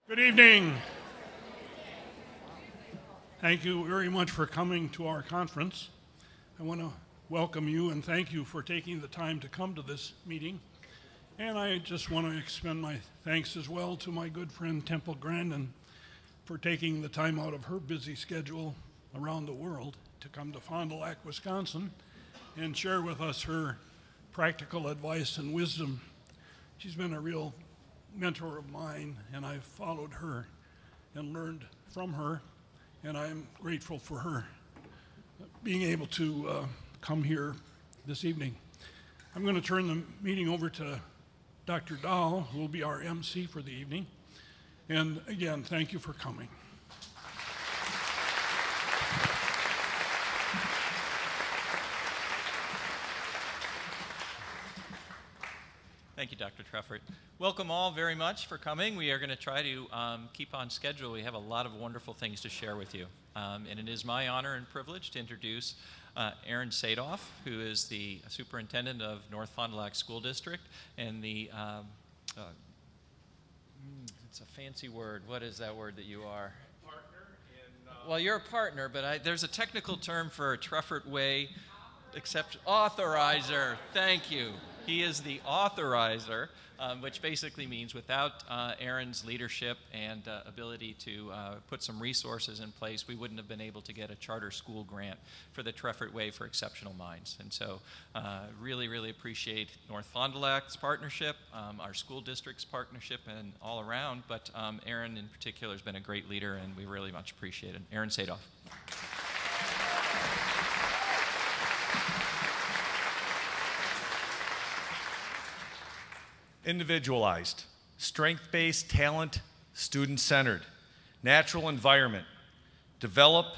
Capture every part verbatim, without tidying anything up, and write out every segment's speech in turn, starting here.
Good evening. Thank you very much for coming to our conference. I want to welcome you and thank you for taking the time to come to this meeting. And I just want to extend my thanks as well to my good friend Temple Grandin for taking the time out of her busy schedule around the world to come to Fond du Lac, Wisconsin and share with us her practical advice and wisdom. She's been a real mentor of mine, and I've followed her and learned from her, and I'm grateful for her being able to uh, come here this evening. I'm going to turn the meeting over to Doctor Dahl, who will be our M C for the evening. And again, thank you for coming. Thank you, Doctor Treffert. Welcome all very much for coming. We are going to try to um, keep on schedule. We have a lot of wonderful things to share with you. Um, and it is my honor and privilege to introduce uh, Aaron Sadoff, who is the superintendent of North Fond du Lac School District and the, um, uh, it's a fancy word. What is that word that you are? Partner in, uh, well, you're a partner, but I, there's a technical term for a Treffert Way except authorizer. Thank you. He is the authorizer, um, which basically means without uh, Aaron's leadership and uh, ability to uh, put some resources in place, we wouldn't have been able to get a charter school grant for the Treffert Way for Exceptional Minds. And so uh, really, really appreciate North Fond du Lac's partnership, um, our school district's partnership, and all around. But um, Aaron in particular has been a great leader, and we really much appreciate it. Aaron Sadoff. Individualized, strength-based talent, student-centered, natural environment, develop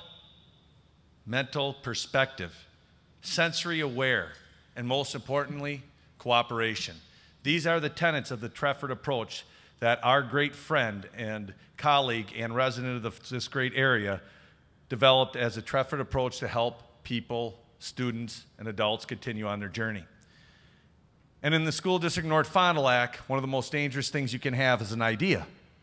mental perspective, sensory aware, and most importantly, cooperation. These are the tenets of the Treffert approach that our great friend and colleague and resident of the, this great area developed as a Treffert approach to help people, students, and adults continue on their journey. And in the school district North Fond du Lac, one of the most dangerous things you can have is an idea.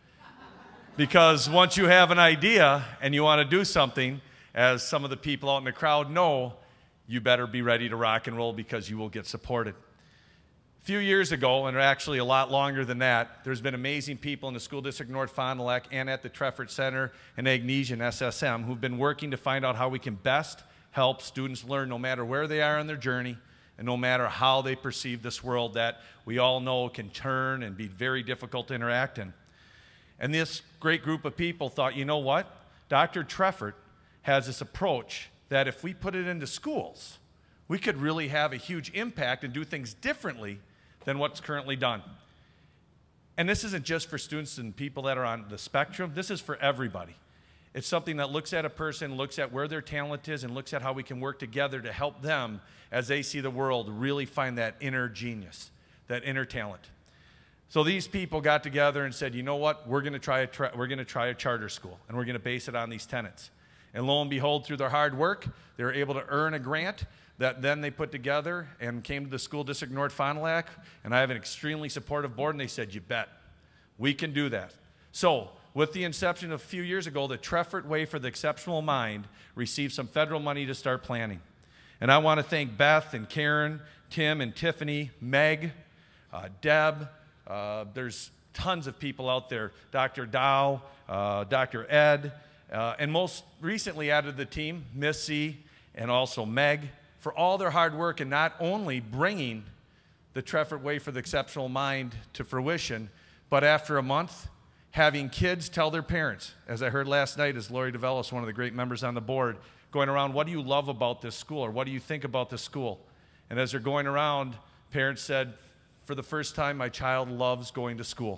Because once you have an idea and you want to do something, as some of the people out in the crowd know, you better be ready to rock and roll because you will get supported. A few years ago, and actually a lot longer than that, there's been amazing people in the school district North Fond du Lac and at the Treffert Center and Agnesia and S S M who've been working to find out how we can best help students learn no matter where they are on their journey, and no matter how they perceive this world that we all know can turn and be very difficult to interact in. And this great group of people thought, you know what? Doctor Treffert has this approach that if we put it into schools, we could really have a huge impact and do things differently than what's currently done. And this isn't just for students and people that are on the spectrum. This is for everybody. It's something that looks at a person, looks at where their talent is, and looks at how we can work together to help them, as they see the world, really find that inner genius, that inner talent. So these people got together and said, you know what, we're going to try a, tra we're going to try a charter school, and we're going to base it on these tenets. And lo and behold, through their hard work, they were able to earn a grant that then they put together and came to the school district North Fond du Lac, and I have an extremely supportive board, and they said, you bet, we can do that. So with the inception of a few years ago, the Treffert Way for the Exceptional Mind received some federal money to start planning. And I want to thank Beth and Karen, Tim and Tiffany, Meg, uh, Deb. Uh, there's tons of people out there, Doctor Dow, uh, Doctor Ed, uh, and most recently added to the team, Missy and also Meg, for all their hard work in not only bringing the Treffert Way for the Exceptional Mind to fruition, but after a month, having kids tell their parents, as I heard last night as Lori DeVellis, one of the great members on the board, going around, what do you love about this school, or what do you think about this school? And as they're going around, parents said, for the first time, my child loves going to school.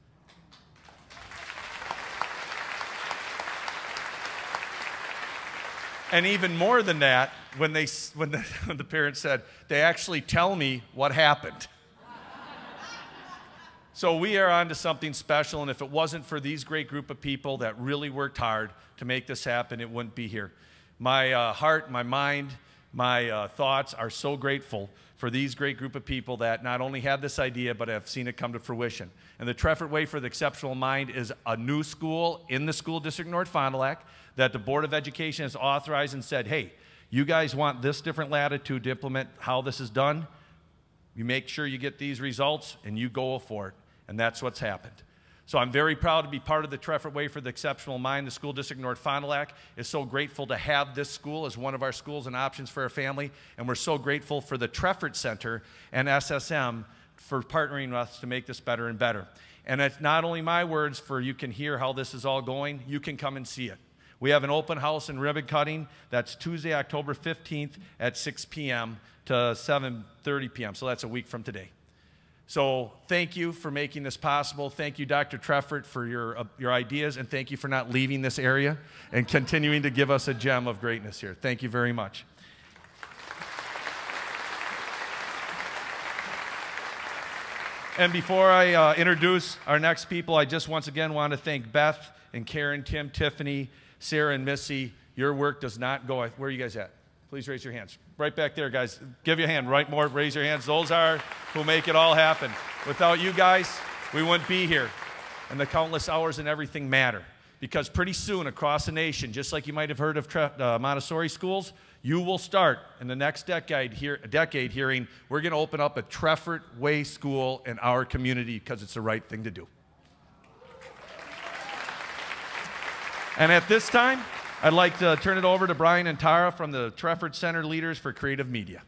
And even more than that, when, they, when, the, when the parents said, they actually tell me what happened. So we are on to something special, and if it wasn't for these great group of people that really worked hard to make this happen, it wouldn't be here. My uh, heart, my mind, my uh, thoughts are so grateful for these great group of people that not only had this idea, but have seen it come to fruition. And the Treffert Way for the Exceptional Mind is a new school in the school district North Fond du Lac that the Board of Education has authorized and said, hey, you guys want this different latitude to implement how this is done? You make sure you get these results, and you go for it. And that's what's happened. So I'm very proud to be part of the Treffert Way for the Exceptional Mind. The School District North Fond du Lac is so grateful to have this school as one of our schools and options for our family. And we're so grateful for the Treffert Center and S S M for partnering with us to make this better and better. And it's not only my words, for you can hear how this is all going, you can come and see it. We have an open house and ribbon cutting. That's Tuesday, October fifteenth at six p m to seven thirty p m So that's a week from today. So thank you for making this possible. Thank you, Doctor Treffert, for your, uh, your ideas, and thank you for not leaving this area and continuing to give us a gem of greatness here. Thank you very much. And before I uh, introduce our next people, I just once again want to thank Beth and Karen, Tim, Tiffany, Sarah, and Missy. Your work does not go. Where are you guys at? Please raise your hands. Right back there, guys. Give you a hand. Right more. Raise your hands. Those are who make it all happen. Without you guys, we wouldn't be here. And the countless hours and everything matter. Because pretty soon across the nation, just like you might have heard of uh, Montessori schools, you will start in the next decade, hear, decade hearing, we're going to open up a Treffert Way school in our community because it's the right thing to do. And at this time, I'd like to turn it over to Brian and Tara from the Treffert Center Leaders for Creative Media.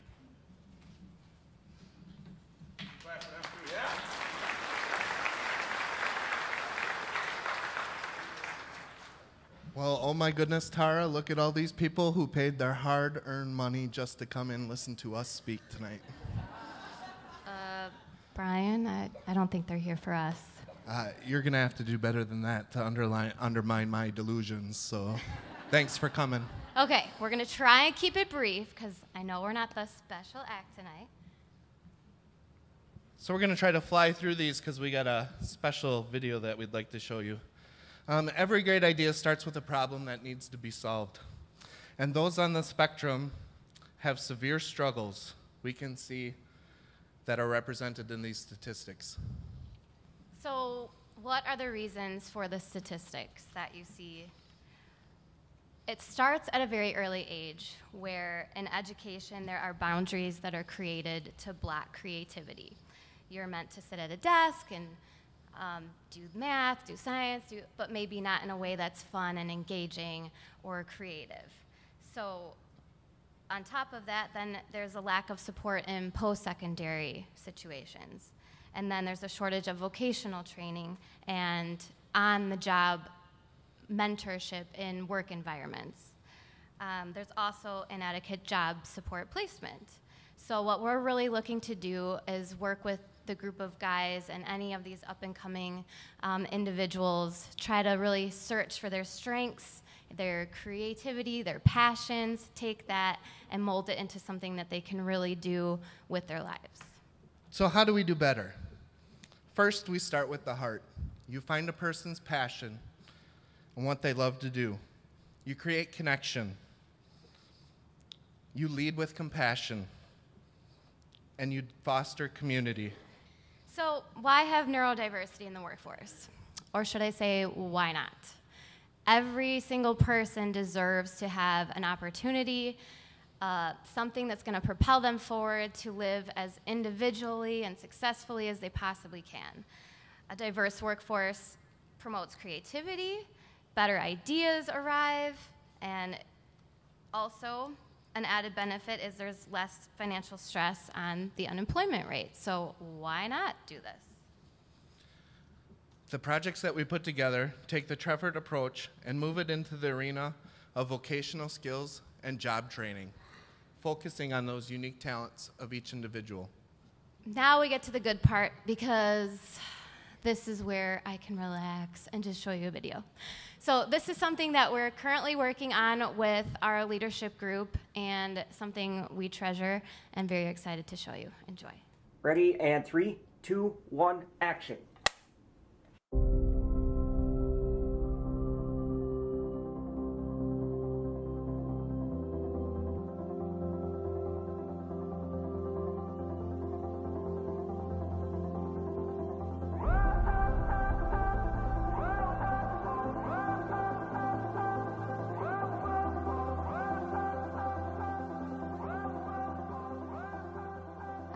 Well, oh my goodness, Tara, look at all these people who paid their hard-earned money just to come and listen to us speak tonight. Uh, Brian, I, I don't think they're here for us. Uh, you're going to have to do better than that to underline, undermine my delusions, so thanks for coming. Okay, we're going to try and keep it brief because I know we're not the special act tonight. So we're going to try to fly through these because we got a special video that we'd like to show you. Um, every great idea starts with a problem that needs to be solved. And those on the spectrum have severe struggles we can see that are represented in these statistics. So what are the reasons for the statistics that you see? It starts at a very early age where in education there are boundaries that are created to block creativity. You're meant to sit at a desk and um, do math, do science, do, but maybe not in a way that's fun and engaging or creative. So on top of that, then there's a lack of support in post-secondary situations. And then there's a shortage of vocational training and on-the-job mentorship in work environments. Um, there's also inadequate job support placement. So what we're really looking to do is work with the group of guys and any of these up-and-coming um, individuals, try to really search for their strengths, their creativity, their passions, take that and mold it into something that they can really do with their lives. So how do we do better? First, we start with the heart. You find a person's passion and what they love to do. You create connection. You lead with compassion. And you foster community. So why have neurodiversity in the workforce? Or should I say, why not? Every single person deserves to have an opportunity, uh, something that's going to propel them forward to live as individually and successfully as they possibly can. A diverse workforce promotes creativity, better ideas arrive, and also an added benefit is there's less financial stress on the unemployment rate. So why not do this? The projects that we put together take the Treffert approach and move it into the arena of vocational skills and job training, focusing on those unique talents of each individual. Now we get to the good part because this is where I can relax and just show you a video. So this is something that we're currently working on with our leadership group and something we treasure and very excited to show you. Enjoy. Ready, and three, two, one, action.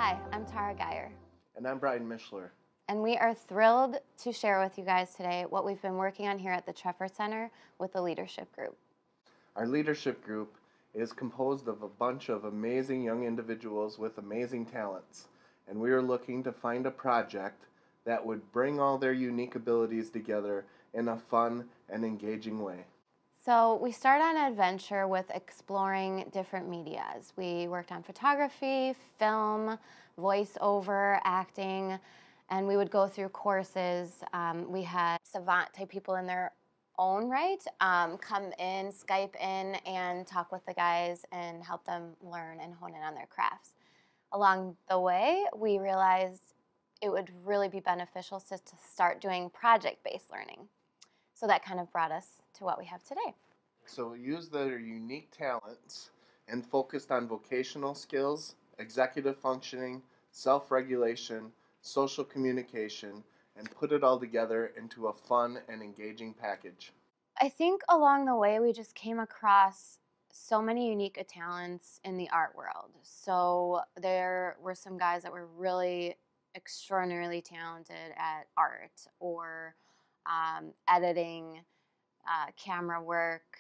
Hi, I'm Tara Geyer. And I'm Brian Mischler. And we are thrilled to share with you guys today what we've been working on here at the Treffert Center with the leadership group. Our leadership group is composed of a bunch of amazing young individuals with amazing talents. And we are looking to find a project that would bring all their unique abilities together in a fun and engaging way. So we started on an adventure with exploring different medias. We worked on photography, film, voiceover, acting, and we would go through courses. Um, we had savant type people in their own right um, come in, Skype in, and talk with the guys and help them learn and hone in on their crafts. Along the way, we realized it would really be beneficial to, to start doing project-based learning. So that kind of brought us to what we have today. So we used their unique talents and focused on vocational skills, executive functioning, self-regulation, social communication, and put it all together into a fun and engaging package. I think along the way we just came across so many unique talents in the art world. So there were some guys that were really extraordinarily talented at art or um, editing, uh, camera work,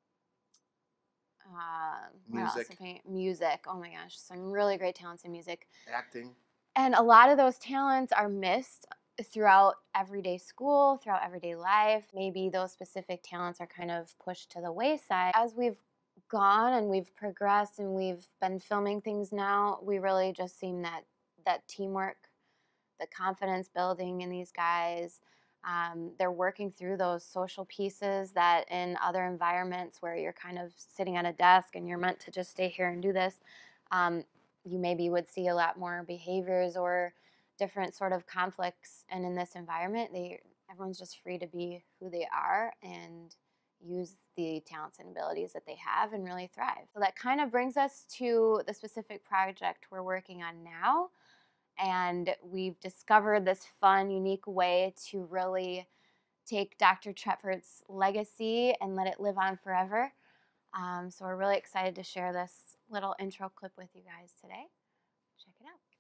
uh, what else? Music. Music. Oh my gosh, some really great talents in music. Acting. And a lot of those talents are missed throughout everyday school, throughout everyday life. Maybe those specific talents are kind of pushed to the wayside. As we've gone and we've progressed and we've been filming things now, we really just seen that that teamwork, the confidence building in these guys. Um, they're working through those social pieces that in other environments where you're kind of sitting at a desk and you're meant to just stay here and do this, um, you maybe would see a lot more behaviors or different sort of conflicts. And in this environment, they everyone's just free to be who they are and use the talents and abilities that they have and really thrive. So that kind of brings us to the specific project we're working on now. And we've discovered this fun, unique way to really take Doctor Treffert's legacy and let it live on forever. Um, so we're really excited to share this little intro clip with you guys today. Check it out.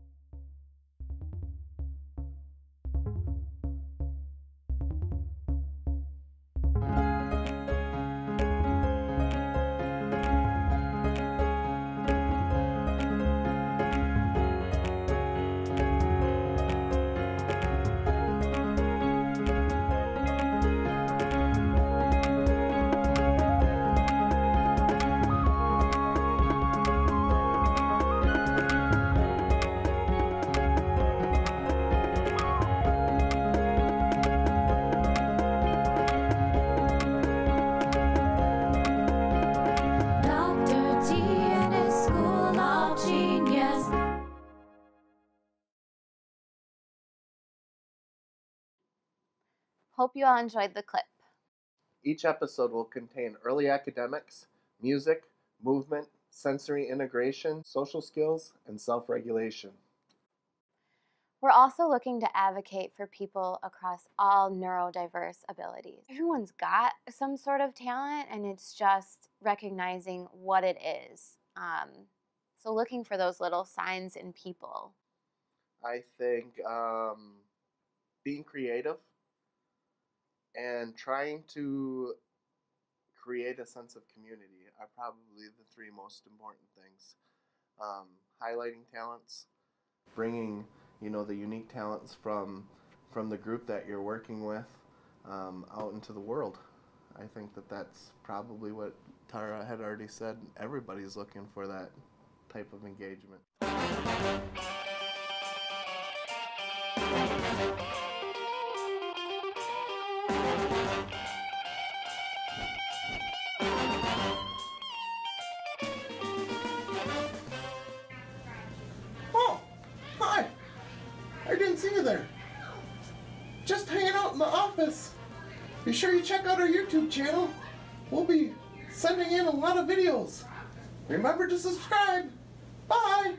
Hope you all enjoyed the clip. Each episode will contain early academics, music, movement, sensory integration, social skills, and self-regulation. We're also looking to advocate for people across all neurodiverse abilities. Everyone's got some sort of talent, and it's just recognizing what it is. Um, so looking for those little signs in people. I think um, being creative and trying to create a sense of community are probably the three most important things. Um, highlighting talents, bringing you know the unique talents from from the group that you're working with um, out into the world. I think that that's probably what Tara had already said. Everybody's looking for that type of engagement. Oh, hi! I didn't see you there. Just hanging out in the office. Be sure you check out our YouTube channel. We'll be sending in a lot of videos. Remember to subscribe. Bye!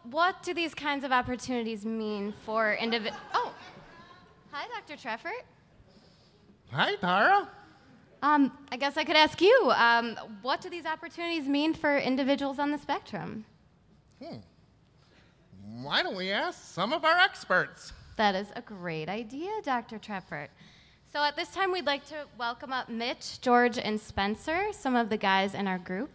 what do these kinds of opportunities mean for individuals? Oh, hi, Doctor Treffert. Hi, Tara. Um, I guess I could ask you, um, what do these opportunities mean for individuals on the spectrum? Hmm. Why don't we ask some of our experts? That is a great idea, Doctor Treffert. So at this time, we'd like to welcome up Mitch, George, and Spencer, some of the guys in our group.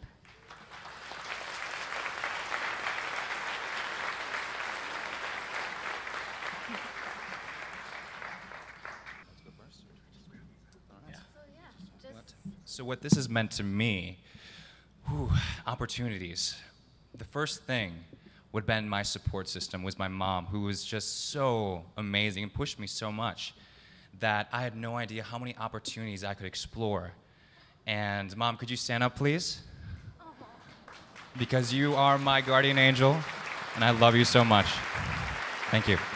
So what this has meant to me, whew, opportunities. The first thing would have been my support system was my mom, who was just so amazing and pushed me so much that I had no idea how many opportunities I could explore. And Mom, could you stand up, please? Because you are my guardian angel, and I love you so much. Thank you.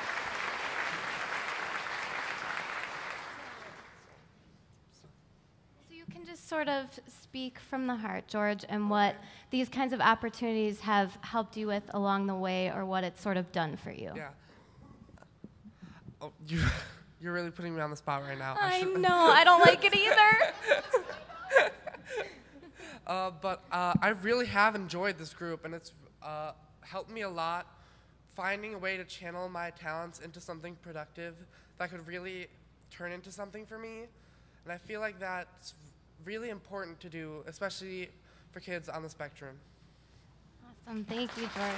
Sort of speak from the heart, George, and what these kinds of opportunities have helped you with along the way, or what it's sort of done for you. Yeah. Oh, you, you're really putting me on the spot right now. I, I should... know, I don't like it either. uh, but uh, I really have enjoyed this group, and it's uh, helped me a lot finding a way to channel my talents into something productive that could really turn into something for me. And I feel like that's really important to do, especially for kids on the spectrum. Awesome. Thank you, George.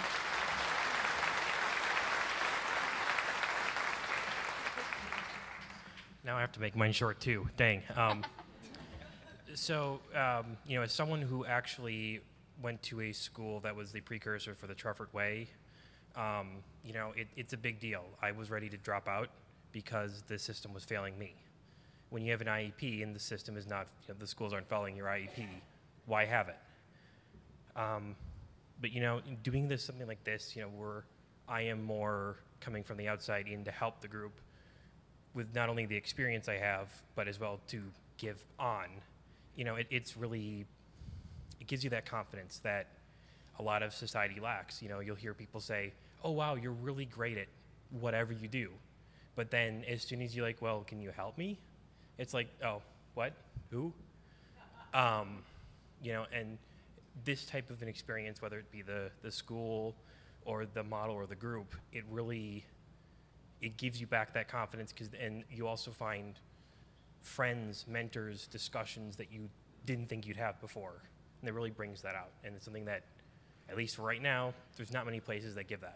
Now I have to make mine short too. Dang. Um, so, um, you know, as someone who actually went to a school that was the precursor for the Treffert Way, um, you know, it, it's a big deal. I was ready to drop out because the system was failing me. When you have an I E P and the system is not, you know, the schools aren't following your I E P, why have it? Um, but you know, doing this, something like this, you know, where I am more coming from the outside in to help the group with not only the experience I have, but as well to give on, you know, it, it's really, it gives you that confidence that a lot of society lacks. You know, you'll hear people say, oh wow, you're really great at whatever you do. But then as soon as you're like, well, can you help me? It's like, oh, what? Who? Um, you know, and this type of an experience, whether it be the, the school or the model or the group, it really, it gives you back that confidence, because and you also find friends, mentors, discussions that you didn't think you'd have before. And it really brings that out. And it's something that, at least for right now, there's not many places that give that.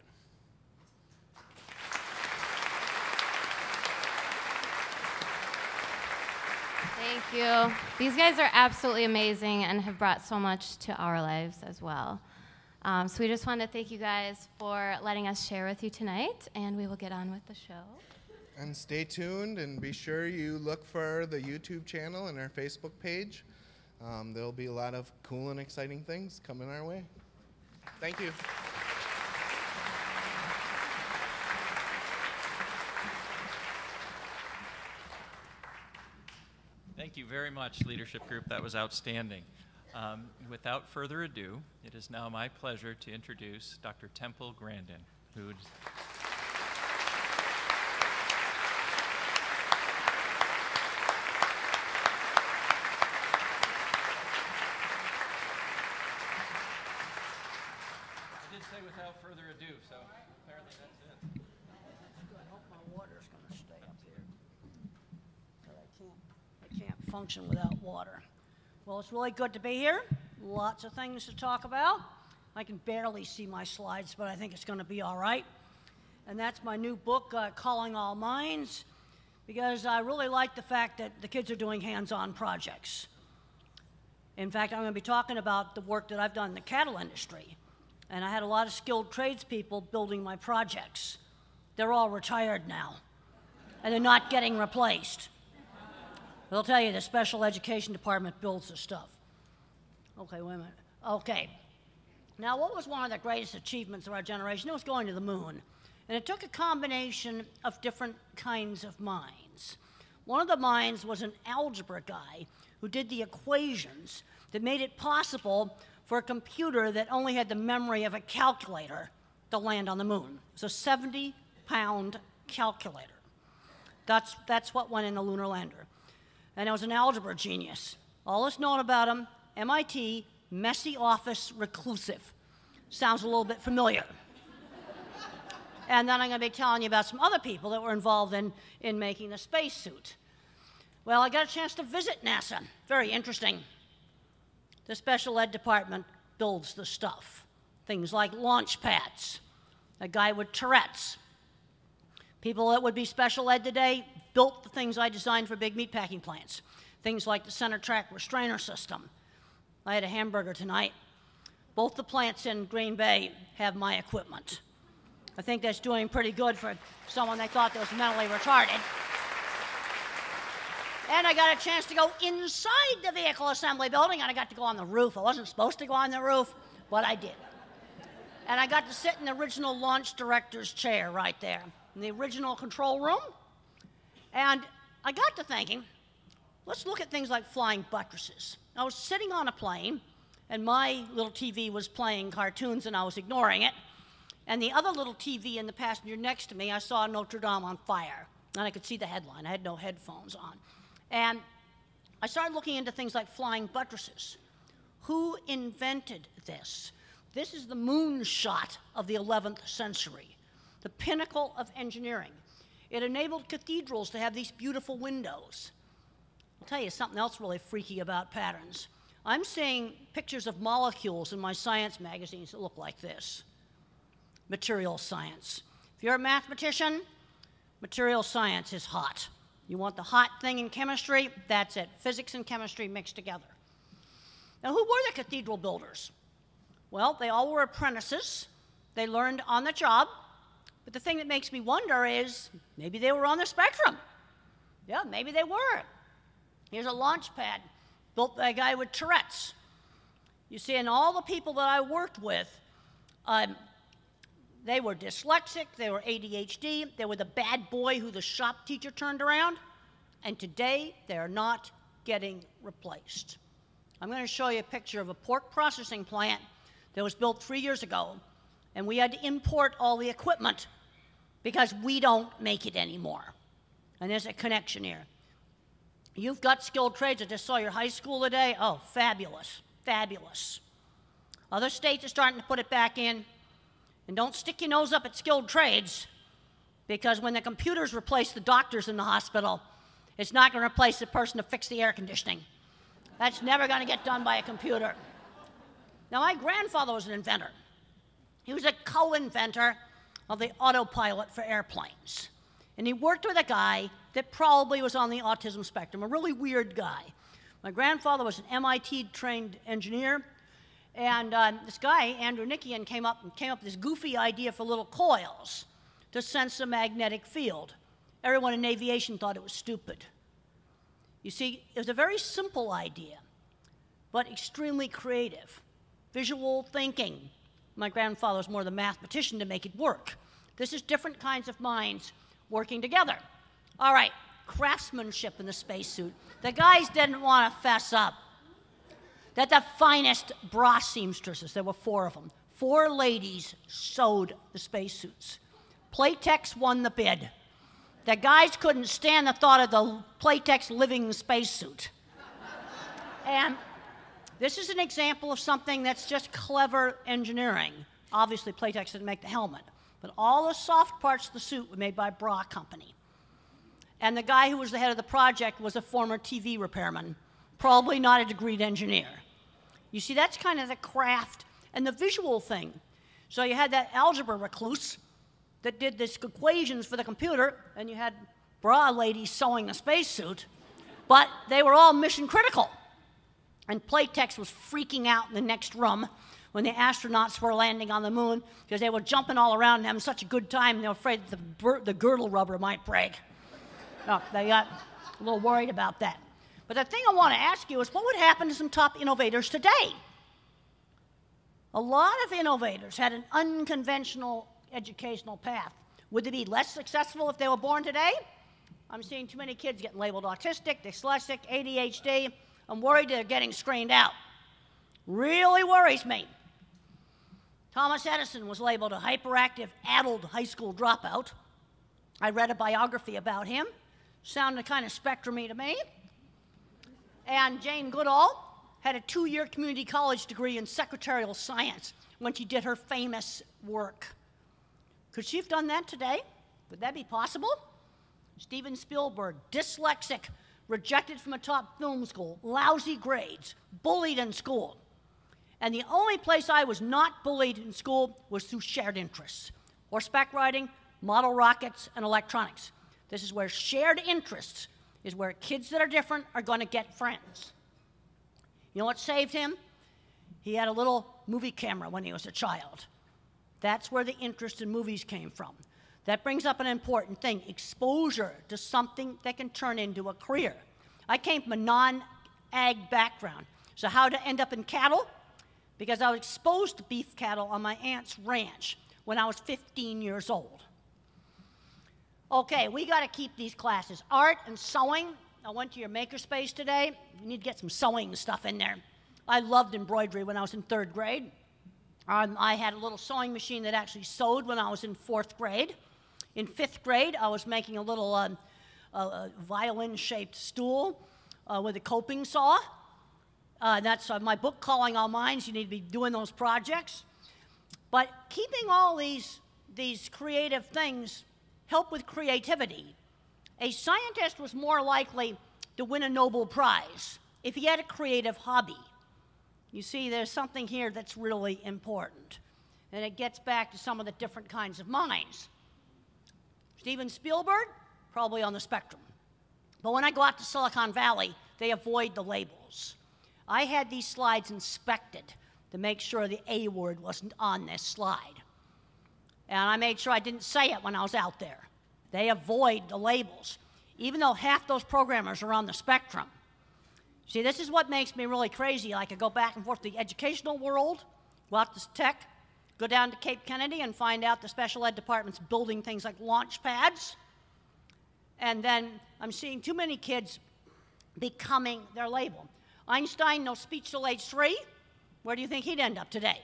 Thank you. These guys are absolutely amazing and have brought so much to our lives as well. Um, so we just want to thank you guys for letting us share with you tonight, and we will get on with the show. And stay tuned, and be sure you look for the YouTube channel and our Facebook page. Um, there'll be a lot of cool and exciting things coming our way. Thank you. Thank you very much, Leadership Group. That was outstanding. Um, without further ado, it is now my pleasure to introduce Doctor Temple Grandin, who would I did say without further ado, so apparently that's it. I hope my water's going to stay up here. But I can't, I can't function without water. Well, it's really good to be here. Lots of things to talk about. I can barely see my slides, but I think it's going to be all right. And that's my new book, uh, Calling All Minds, because I really like the fact that the kids are doing hands-on projects. In fact, I'm going to be talking about the work that I've done in the cattle industry. And I had a lot of skilled tradespeople building my projects. They're all retired now, and they're not getting replaced. They'll tell you the special education department builds the stuff. Okay, wait a minute. Okay. Now, what was one of the greatest achievements of our generation? It was going to the moon. And it took a combination of different kinds of minds. One of the minds was an algebra guy who did the equations that made it possible for a computer that only had the memory of a calculator to land on the moon. It's a seventy pound calculator. That's, that's what went in the lunar lander. And I was an algebra genius. All that's known about him, M I T, messy office, reclusive. Sounds a little bit familiar. And then I'm going to be telling you about some other people that were involved in, in making the spacesuit. Well, I got a chance to visit NASA. Very interesting. The special ed department builds the stuff. Things like launch pads, a guy with Tourette's. People that would be special ed today built the things I designed for big meatpacking plants. Things like the center track restrainer system. I had a hamburger tonight. Both the plants in Green Bay have my equipment. I think that's doing pretty good for someone they thought that was mentally retarded. And I got a chance to go inside the vehicle assembly building, and I got to go on the roof. I wasn't supposed to go on the roof, but I did. And I got to sit in the original launch director's chair right there, in the original control room. And I got to thinking, let's look at things like flying buttresses. I was sitting on a plane, and my little T V was playing cartoons, and I was ignoring it. And the other little T V in the passenger next to me, I saw Notre Dame on fire. And I could see the headline. I had no headphones on. And I started looking into things like flying buttresses. Who invented this? This is the moonshot of the eleventh century, the pinnacle of engineering. It enabled cathedrals to have these beautiful windows. I'll tell you something else really freaky about patterns. I'm seeing pictures of molecules in my science magazines that look like this. Material science. If you're a mathematician, material science is hot. You want the hot thing in chemistry? That's it. Physics and chemistry mixed together. Now, who were the cathedral builders? Well, they all were apprentices. They learned on the job. But the thing that makes me wonder is maybe they were on the spectrum. Yeah, maybe they were. Here's a launch pad built by a guy with Tourette's. You see, and all the people that I worked with, um, they were dyslexic, they were A D H D, they were the bad boy who the shop teacher turned around, and today they are not getting replaced. I'm going to show you a picture of a pork processing plant that was built three years ago, and we had to import all the equipment because we don't make it anymore. And there's a connection here. You've got skilled trades. I just saw your high school today. Oh, fabulous, fabulous. Other states are starting to put it back in. And don't stick your nose up at skilled trades, because when the computers replace the doctors in the hospital, it's not going to replace the person to fix the air conditioning. That's never going to get done by a computer. Now, my grandfather was an inventor. He was a co-inventor of the autopilot for airplanes. And he worked with a guy that probably was on the autism spectrum, a really weird guy. My grandfather was an M I T-trained engineer. And uh, this guy, Andrew Nickian, came up and came up with this goofy idea for little coils to sense a magnetic field. Everyone in aviation thought it was stupid. You see, it was a very simple idea, but extremely creative. Visual thinking. My grandfather was more the mathematician to make it work. This is different kinds of minds working together. All right, craftsmanship in the spacesuit. The guys didn't want to fess up. That the finest bra seamstresses, there were four of them, four ladies sewed the spacesuits. Playtex won the bid. The guys couldn't stand the thought of the Playtex living spacesuit. And this is an example of something that's just clever engineering. Obviously, Playtex didn't make the helmet, but all the soft parts of the suit were made by a bra company. And the guy who was the head of the project was a former T V repairman, probably not a degreed engineer. You see, that's kind of the craft and the visual thing. So you had that algebra recluse that did these equations for the computer, and you had bra ladies sewing a spacesuit, but they were all mission critical. And Playtex was freaking out in the next room when the astronauts were landing on the moon because they were jumping all around and having such a good time, and they were afraid that the, the girdle rubber might break. No, they got a little worried about that. But the thing I want to ask you is, what would happen to some top innovators today? A lot of innovators had an unconventional educational path. Would they be less successful if they were born today? I'm seeing too many kids getting labeled autistic, dyslexic, A D H D. I'm worried they're getting screened out. Really worries me. Thomas Edison was labeled a hyperactive, addled high school dropout. I read a biography about him. Sounded kind of spectrum-y to me. And Jane Goodall had a two-year community college degree in secretarial science when she did her famous work. Could she have done that today? Would that be possible? Steven Spielberg, dyslexic, rejected from a top film school, lousy grades, bullied in school. And the only place I was not bullied in school was through shared interests. Horseback riding, model rockets, and electronics. This is where shared interests is where kids that are different are going to get friends. You know what saved him? He had a little movie camera when he was a child. That's where the interest in movies came from. That brings up an important thing, exposure to something that can turn into a career. I came from a non-ag background. So how to end up in cattle? Because I was exposed to beef cattle on my aunt's ranch when I was fifteen years old. Okay, we got to keep these classes. Art and sewing. I went to your makerspace today. You need to get some sewing stuff in there. I loved embroidery when I was in third grade. Um, I had a little sewing machine that actually sewed when I was in fourth grade. In fifth grade, I was making a little um, uh, violin-shaped stool uh, with a coping saw. Uh, that's uh, my book, Calling All Minds. You need to be doing those projects. But keeping all these, these creative things help with creativity. A scientist was more likely to win a Nobel Prize if he had a creative hobby. You see, there's something here that's really important. And it gets back to some of the different kinds of minds. Steven Spielberg, probably on the spectrum. But when I go out to Silicon Valley, they avoid the labels. I had these slides inspected to make sure the A word wasn't on this slide. And I made sure I didn't say it when I was out there. They avoid the labels, even though half those programmers are on the spectrum. See, this is what makes me really crazy. I could go back and forth to the educational world, go out to tech, go down to Cape Kennedy and find out the special ed department's building things like launch pads. And then I'm seeing too many kids becoming their label. Einstein, no speech till age three. Where do you think he'd end up today?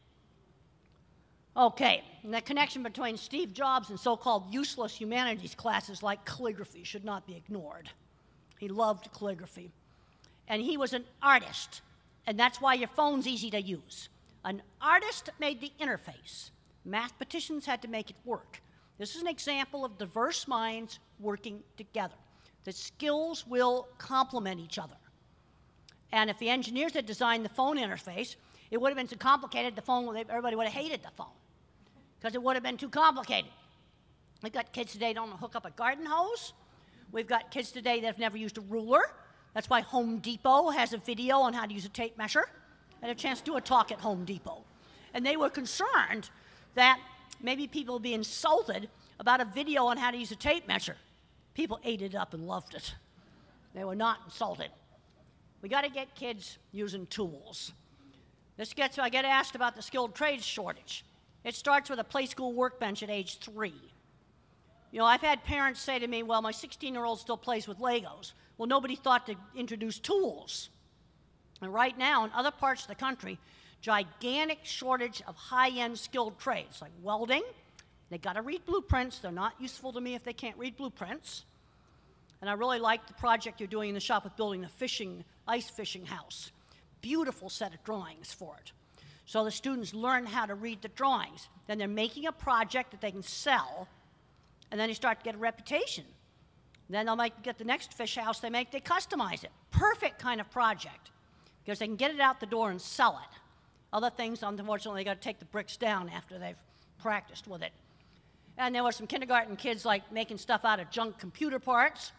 Okay, and the connection between Steve Jobs and so-called useless humanities classes like calligraphy should not be ignored. He loved calligraphy. And he was an artist, and that's why your phone's easy to use. An artist made the interface. Mathematicians had to make it work. This is an example of diverse minds working together. The skills will complement each other. And if the engineers had designed the phone interface, it would have been too complicated. The phone, everybody would have hated the phone because it would have been too complicated. We've got kids today that don't hook up a garden hose. We've got kids today that have never used a ruler. That's why Home Depot has a video on how to use a tape measure. I had a chance to do a talk at Home Depot. And they were concerned that maybe people would be insulted about a video on how to use a tape measure. People ate it up and loved it. They were not insulted. We got to get kids using tools. This gets, I get asked about the skilled trades shortage. It starts with a play school workbench at age three. You know, I've had parents say to me, well, my sixteen-year-old still plays with Legos. Well, nobody thought to introduce tools. And right now, in other parts of the country, gigantic shortage of high-end skilled trades, like welding. They got to read blueprints. They're not useful to me if they can't read blueprints. And I really like the project you're doing in the shop with building the fishing, ice fishing house. Beautiful set of drawings for it. So the students learn how to read the drawings. Then they're making a project that they can sell, and then they start to get a reputation. Then they'll make, get the next fish house they make, they customize it. Perfect kind of project, because they can get it out the door and sell it. Other things, unfortunately, they got to take the bricks down after they've practiced with it. And there were some kindergarten kids like making stuff out of junk computer parts.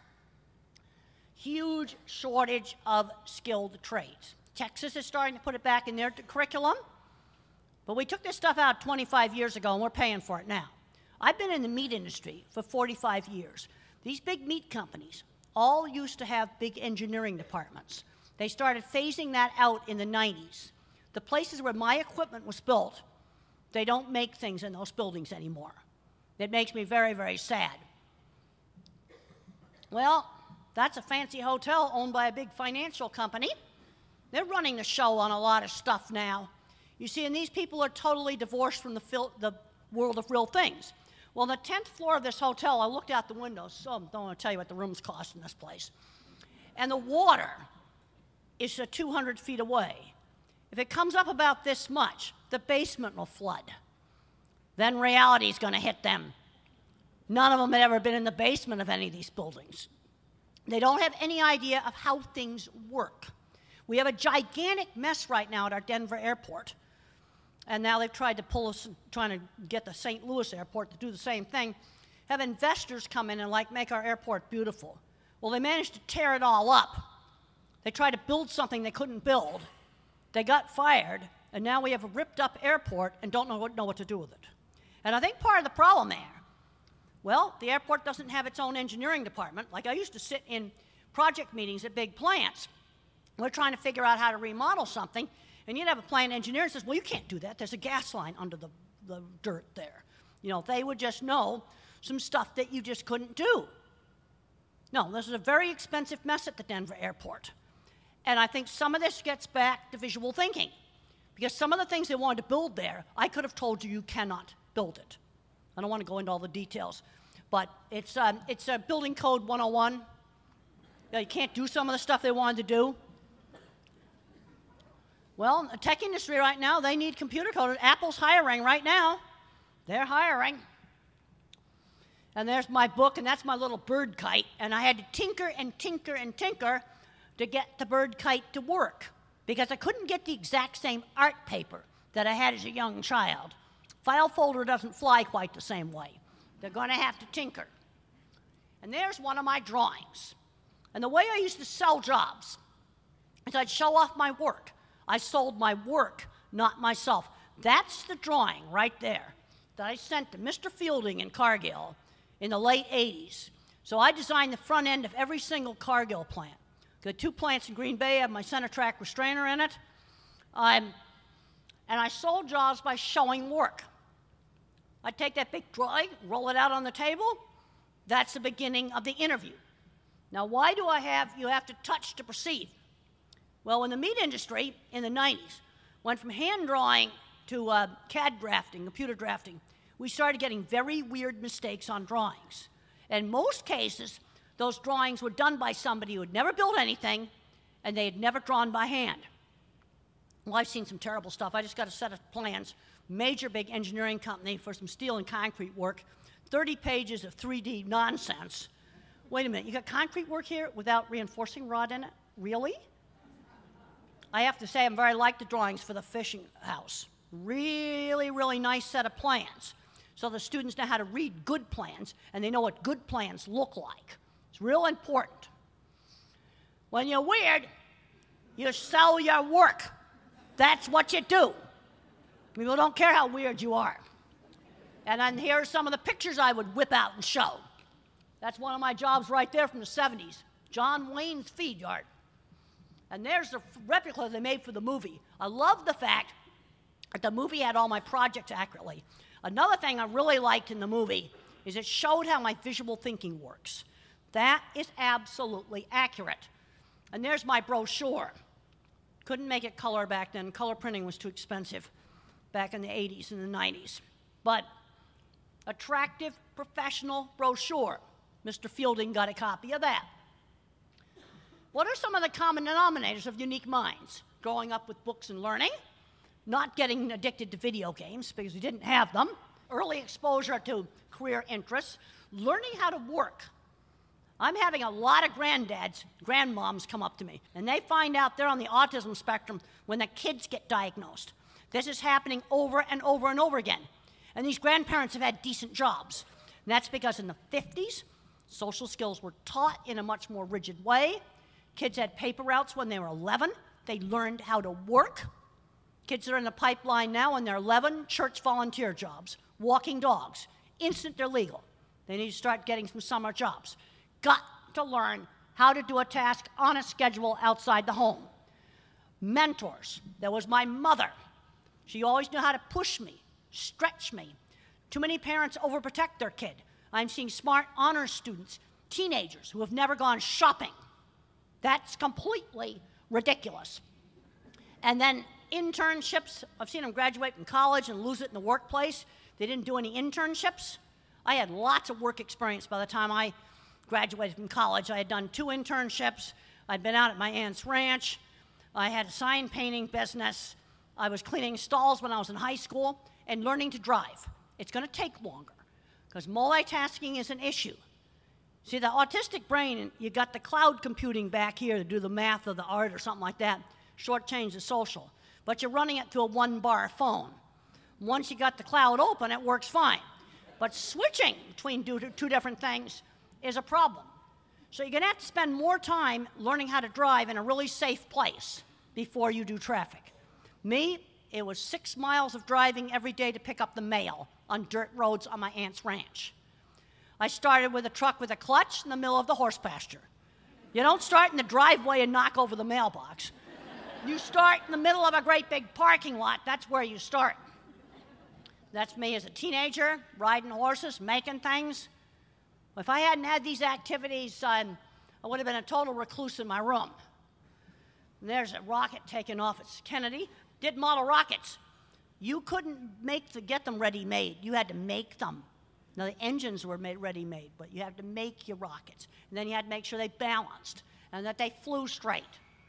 Huge shortage of skilled trades. Texas is starting to put it back in their curriculum, but we took this stuff out twenty-five years ago and we're paying for it now. I've been in the meat industry for forty-five years. These big meat companies all used to have big engineering departments. They started phasing that out in the nineties. The places where my equipment was built, they don't make things in those buildings anymore. It makes me very, very sad. Well, that's a fancy hotel owned by a big financial company. They're running the show on a lot of stuff now. You see, and these people are totally divorced from the, fil the world of real things. Well, on the tenth floor of this hotel, I looked out the windows, so I don't want to tell you what the rooms cost in this place. And the water is uh, two hundred feet away. If it comes up about this much, the basement will flood. Then reality is going to hit them. None of them had ever been in the basement of any of these buildings. They don't have any idea of how things work. We have a gigantic mess right now at our Denver airport. And now they've tried to pull us, trying to get the Saint Louis airport to do the same thing, have investors come in and like make our airport beautiful. Well, they managed to tear it all up. They tried to build something they couldn't build. They got fired, and now we have a ripped up airport and don't know what, know what to do with it. And I think part of the problem there, well, the airport doesn't have its own engineering department. Like I used to sit in project meetings at big plants. We're trying to figure out how to remodel something, and you'd have a plant engineer that says, well, you can't do that. There's a gas line under the, the dirt there. You know, they would just know some stuff that you just couldn't do. No, this is a very expensive mess at the Denver airport. And I think some of this gets back to visual thinking, because some of the things they wanted to build there, I could have told you you cannot build it. I don't want to go into all the details, but it's, um, it's uh, Building Code one oh one. You know, you can't do some of the stuff they wanted to do. Well, the tech industry right now, they need computer coders. Apple's hiring right now. They're hiring. And there's my book, and that's my little bird kite. And I had to tinker and tinker and tinker to get the bird kite to work, because I couldn't get the exact same art paper that I had as a young child. File folder doesn't fly quite the same way. They're going to have to tinker. And there's one of my drawings. And the way I used to sell jobs is I'd show off my work. I sold my work, not myself. That's the drawing right there that I sent to Mister Fielding in Cargill in the late eighties. So I designed the front end of every single Cargill plant. The two plants in Green Bay have my center track restrainer in it. Um, and I sold jobs by showing work. I'd take that big drawing, roll it out on the table. That's the beginning of the interview. Now, why do I have, you have to touch to perceive? Well, in the meat industry in the nineties, went from hand drawing to uh, C A D drafting, computer drafting, we started getting very weird mistakes on drawings. In most cases, those drawings were done by somebody who had never built anything, and they had never drawn by hand. Well, I've seen some terrible stuff. I just got a set of plans, major big engineering company for some steel and concrete work, thirty pages of three D nonsense. Wait a minute, you got concrete work here without reinforcing rod in it? Really? I have to say, I'm very like the drawings for the fishing house. Really, really nice set of plans. So the students know how to read good plans, and they know what good plans look like. It's real important. When you're weird, you sell your work. That's what you do. People don't care how weird you are. And then here are some of the pictures I would whip out and show. That's one of my jobs right there from the seventies. John Wayne's feed yard. And there's the replica they made for the movie. I love the fact that the movie had all my projects accurately. Another thing I really liked in the movie is it showed how my visual thinking works. That is absolutely accurate. And there's my brochure. Couldn't make it color back then. Color printing was too expensive back in the eighties and the nineties. But attractive, professional brochure. Mister Fielding got a copy of that. What are some of the common denominators of unique minds? Growing up with books and learning, not getting addicted to video games because we didn't have them, early exposure to career interests, learning how to work. I'm having a lot of granddads, grandmoms come up to me, and they find out they're on the autism spectrum when the kids get diagnosed. This is happening over and over and over again. And these grandparents have had decent jobs. And that's because in the fifties, social skills were taught in a much more rigid way. Kids had paper routes when they were eleven. They learned how to work. Kids are in the pipeline now when they're eleven, church volunteer jobs, walking dogs. Instant they're legal. They need to start getting some summer jobs. Got to learn how to do a task on a schedule outside the home. Mentors. There was my mother. She always knew how to push me, stretch me. Too many parents overprotect their kid. I'm seeing smart honors students, teenagers who have never gone shopping. That's completely ridiculous. And then internships. I've seen them graduate from college and lose it in the workplace. They didn't do any internships. I had lots of work experience by the time I graduated from college. I had done two internships. I'd been out at my aunt's ranch. I had a sign painting business. I was cleaning stalls when I was in high school and learning to drive. It's going to take longer because multitasking is an issue. See, the autistic brain, you got the cloud computing back here to do the math or the art or something like that, shortchange the social. But you're running it through a one-bar phone. Once you got the cloud open, it works fine. But switching between two, two different things is a problem. So you're going to have to spend more time learning how to drive in a really safe place before you do traffic. Me, it was six miles of driving every day to pick up the mail on dirt roads on my aunt's ranch. I started with a truck with a clutch in the middle of the horse pasture. You don't start in the driveway and knock over the mailbox. You start in the middle of a great big parking lot. That's where you start. That's me as a teenager, riding horses, making things. If I hadn't had these activities, um, I would have been a total recluse in my room. And there's a rocket taking off at Kennedy. Did model rockets. You couldn't make the, get them ready-made. You had to make them. Now, the engines were made ready-made, but you had to make your rockets. And then you had to make sure they balanced and that they flew straight.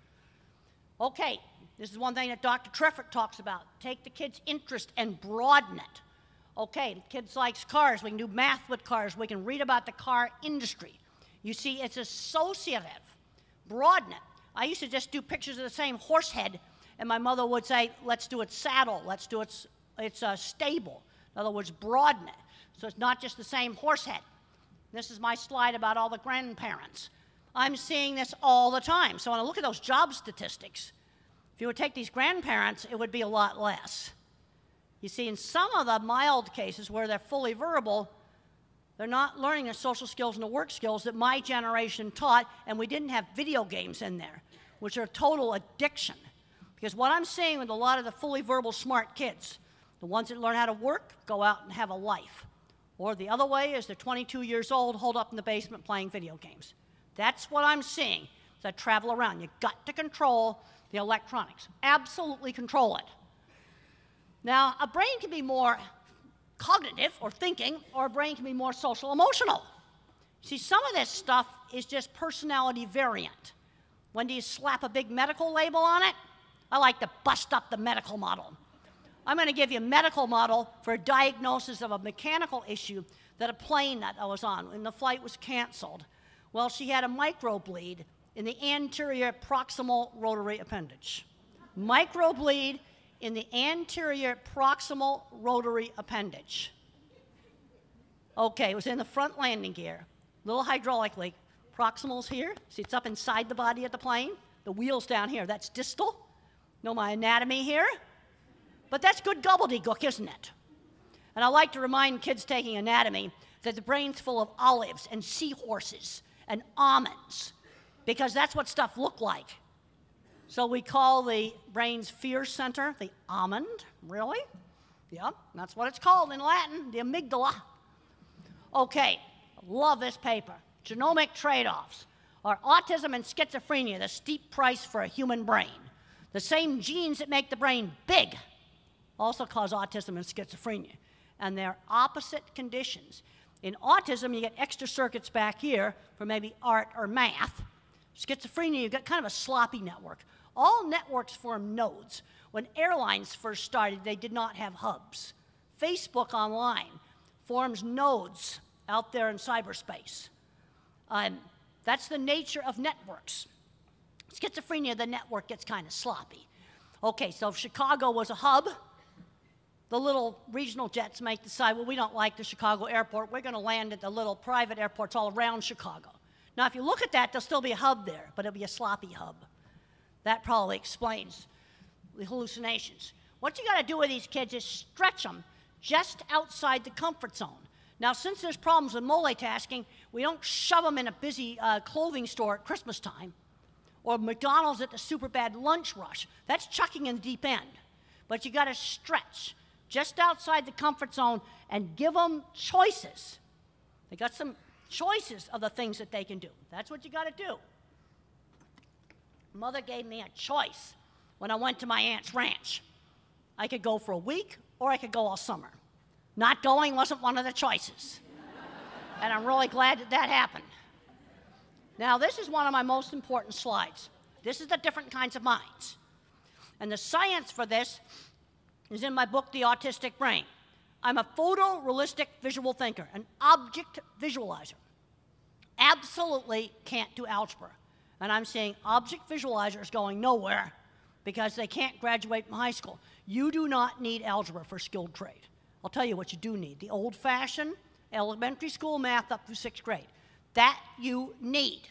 Okay, this is one thing that Doctor Treffert talks about. Take the kid's interest and broaden it. Okay, kids likes cars. We can do math with cars. We can read about the car industry. You see, it's associative. Broaden it. I used to just do pictures of the same horse head, and my mother would say, let's do its saddle. Let's do its, its uh, stable. In other words, broaden it. So it's not just the same horse head. This is my slide about all the grandparents. I'm seeing this all the time. So when I look at those job statistics, if you would take these grandparents, it would be a lot less. You see, in some of the mild cases where they're fully verbal, they're not learning the social skills and the work skills that my generation taught, and we didn't have video games in there, which are a total addiction. Because what I'm seeing with a lot of the fully verbal smart kids, the ones that learn how to work, go out and have a life. Or the other way is they're twenty-two years old, holed up in the basement playing video games. That's what I'm seeing as I travel around. You've got to control the electronics. Absolutely control it. Now, a brain can be more cognitive or thinking, or a brain can be more social emotional. See, some of this stuff is just personality variant. When do you slap a big medical label on it? I like to bust up the medical model. I'm going to give you a medical model for a diagnosis of a mechanical issue that a plane that I was on, and the flight was canceled. Well, she had a microbleed in the anterior proximal rotary appendage. Microbleed in the anterior proximal rotary appendage. Okay, it was in the front landing gear. Little hydraulic leak. Proximal's here. See, it's up inside the body of the plane. The wheel's down here. That's distal. Know my anatomy here. But that's good gobbledygook, isn't it? And I like to remind kids taking anatomy that the brain's full of olives and seahorses and almonds, because that's what stuff look like. So we call the brain's fear center the almond. Really? Yep, that's what it's called in Latin, the amygdala. Okay, love this paper. Genomic trade-offs. Are autism and schizophrenia the steep price for a human brain? The same genes that make the brain big also cause autism and schizophrenia, and they're opposite conditions. In autism, you get extra circuits back here for maybe art or math. Schizophrenia, you get kind of a sloppy network. All networks form nodes. When airlines first started, they did not have hubs. Facebook Online forms nodes out there in cyberspace. Um, that's the nature of networks. Schizophrenia, the network gets kind of sloppy. Okay, so if Chicago was a hub, the little regional jets might decide, well, we don't like the Chicago airport. We're going to land at the little private airports all around Chicago. Now, if you look at that, there'll still be a hub there, but it'll be a sloppy hub. That probably explains the hallucinations. What you got to do with these kids is stretch them just outside the comfort zone. Now, since there's problems with multitasking, we don't shove them in a busy uh, clothing store at Christmas time or McDonald's at the super bad lunch rush. That's chucking in the deep end. But you got to stretch just outside the comfort zone and give them choices. They got some choices of the things that they can do. That's what you got to do. Mother gave me a choice. when I went to my aunt's ranch. I could go for a week or I could go all summer. Not going wasn't one of the choices. And I'm really glad that that happened. Now, this is one of my most important slides. This is the different kinds of minds. And the science for this is in my book, The Autistic Brain. I'm a photorealistic visual thinker, an object visualizer. Absolutely can't do algebra. And I'm saying object visualizers going nowhere because they can't graduate from high school. You do not need algebra for skilled trade. I'll tell you what you do need. The old-fashioned elementary school math up through sixth grade. That you need.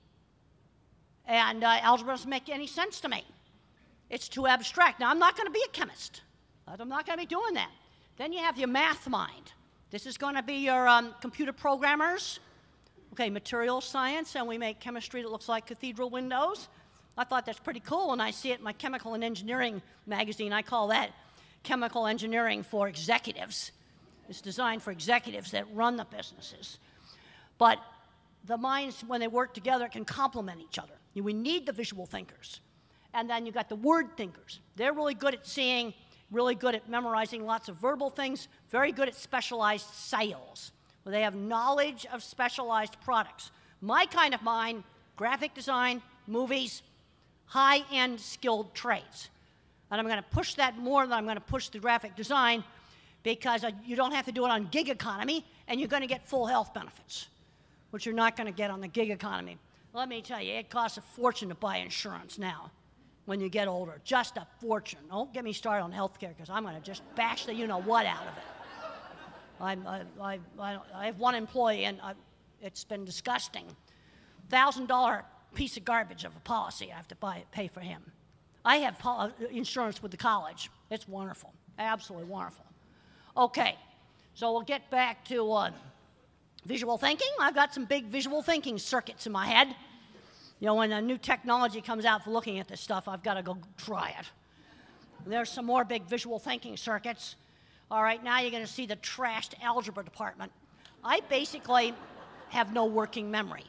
And uh, algebra doesn't make any sense to me. It's too abstract. Now, I'm not going to be a chemist. I'm not going to be doing that. Then you have your math mind. This is going to be your um, computer programmers. Okay, material science, and we make chemistry that looks like cathedral windows. I thought that's pretty cool, and I see it in my chemical and engineering magazine. I call that chemical engineering for executives. It's designed for executives that run the businesses. But the minds, when they work together, can complement each other. We need the visual thinkers. And then you've got the word thinkers. They're really good at seeing, really good at memorizing lots of verbal things, very good at specialized sales, where they have knowledge of specialized products. My kind of mind, graphic design, movies, high-end skilled trades. And I'm going to push that more than I'm going to push the graphic design because you don't have to do it on gig economy, and you're going to get full health benefits, which you're not going to get on the gig economy. Let me tell you, it costs a fortune to buy insurance now when you get older. Just a fortune. Don't get me started on health care because I'm going to just bash the you-know-what out of it. I'm, I, I, I, I have one employee, and I, it's been disgusting. one thousand dollar piece of garbage of a policy I have to buy, pay for him. I have pol insurance with the college. It's wonderful. Absolutely wonderful. Okay, so we'll get back to uh, visual thinking. I've got some big visual thinking circuits in my head. You know, when a new technology comes out for looking at this stuff, I've got to go try it. There's some more big visual thinking circuits. All right, now you're going to see the trashed algebra department. I basically have no working memory.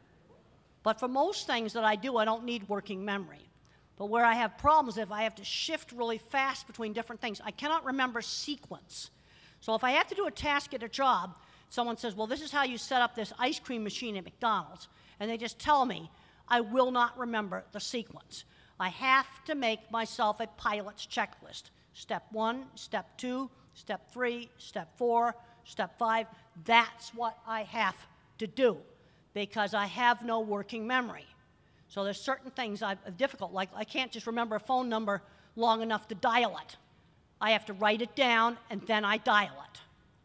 But for most things that I do, I don't need working memory. But where I have problems, if I have to shift really fast between different things, I cannot remember sequence. So if I have to do a task at a job, someone says, well, this is how you set up this ice cream machine at McDonald's, and they just tell me, I will not remember the sequence. I have to make myself a pilot's checklist. Step one, step two, step three, step four, step five. That's what I have to do because I have no working memory. So there's certain things I'm difficult, like I can't just remember a phone number long enough to dial it. I have to write it down, and then I dial it.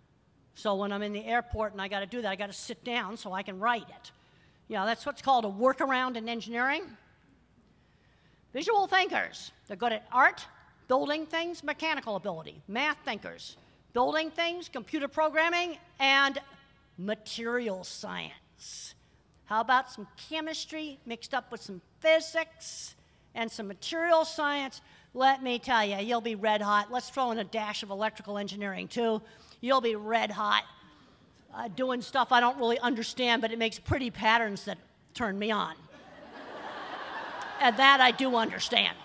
So when I'm in the airport and I got to do that, I got to sit down so I can write it. You know, that's what's called a workaround in engineering. Visual thinkers, they're good at art, building things, mechanical ability. Math thinkers, building things, computer programming, and material science. How about some chemistry mixed up with some physics and some material science? Let me tell you, you'll be red hot. Let's throw in a dash of electrical engineering, too. You'll be red hot uh, doing stuff I don't really understand, but it makes pretty patterns that turn me on. And that I do understand.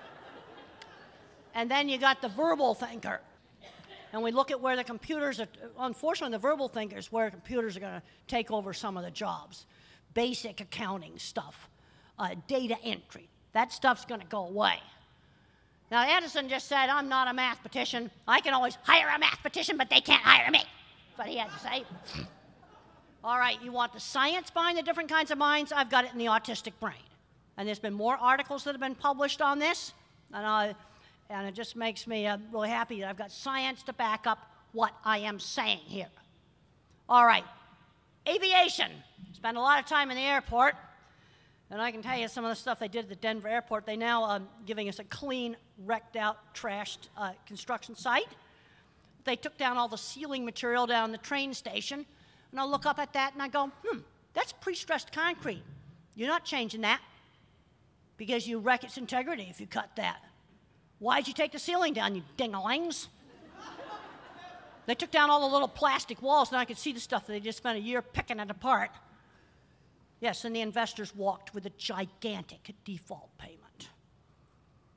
And then you got the verbal thinker. And we look at where the computers are, unfortunately, the verbal thinkers, where computers are going to take over some of the jobs. Basic accounting stuff, uh, data entry. That stuff's going to go away. Now, Edison just said, I'm not a mathematician. I can always hire a mathematician, but they can't hire me. That's what he had to say. All right, you want the science behind the different kinds of minds? I've got it in the autistic brain. And there's been more articles that have been published on this. And, I, and it just makes me uh, really happy that I've got science to back up what I am saying here. All right, aviation. Spend a lot of time in the airport. And I can tell you some of the stuff they did at the Denver airport. They now are um, giving us a clean, wrecked out, trashed uh, construction site. They took down all the ceiling material down the train station. And I look up at that and I go, hmm, that's pre-stressed concrete. You're not changing that because you wreck its integrity if you cut that. Why'd you take the ceiling down, you ding-a-lings? They took down all the little plastic walls and I could see the stuff that they just spent a year picking it apart. Yes, and the investors walked with a gigantic default payment.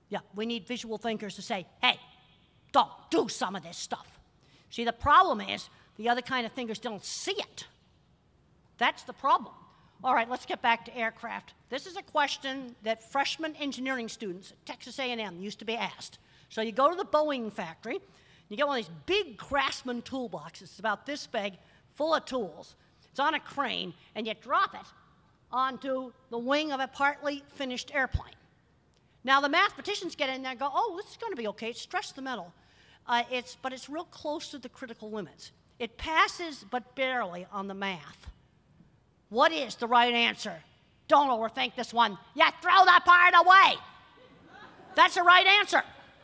Yeah, we need visual thinkers to say, hey, don't do some of this stuff. See, the problem is the other kind of thinkers don't see it. That's the problem. All right, let's get back to aircraft. This is a question that freshman engineering students at Texas A and M used to be asked. So you go to the Boeing factory, you get one of these big Craftsman toolboxes. It's about this big, full of tools. It's on a crane, and you drop it onto the wing of a partly finished airplane. Now, the mathematicians get in there and go, oh, this is going to be okay. It's stress the metal. Uh, it's, but it's real close to the critical limits. It passes, but barely on the math. What is the right answer? Don't overthink this one. You throw that part away. That's the right answer.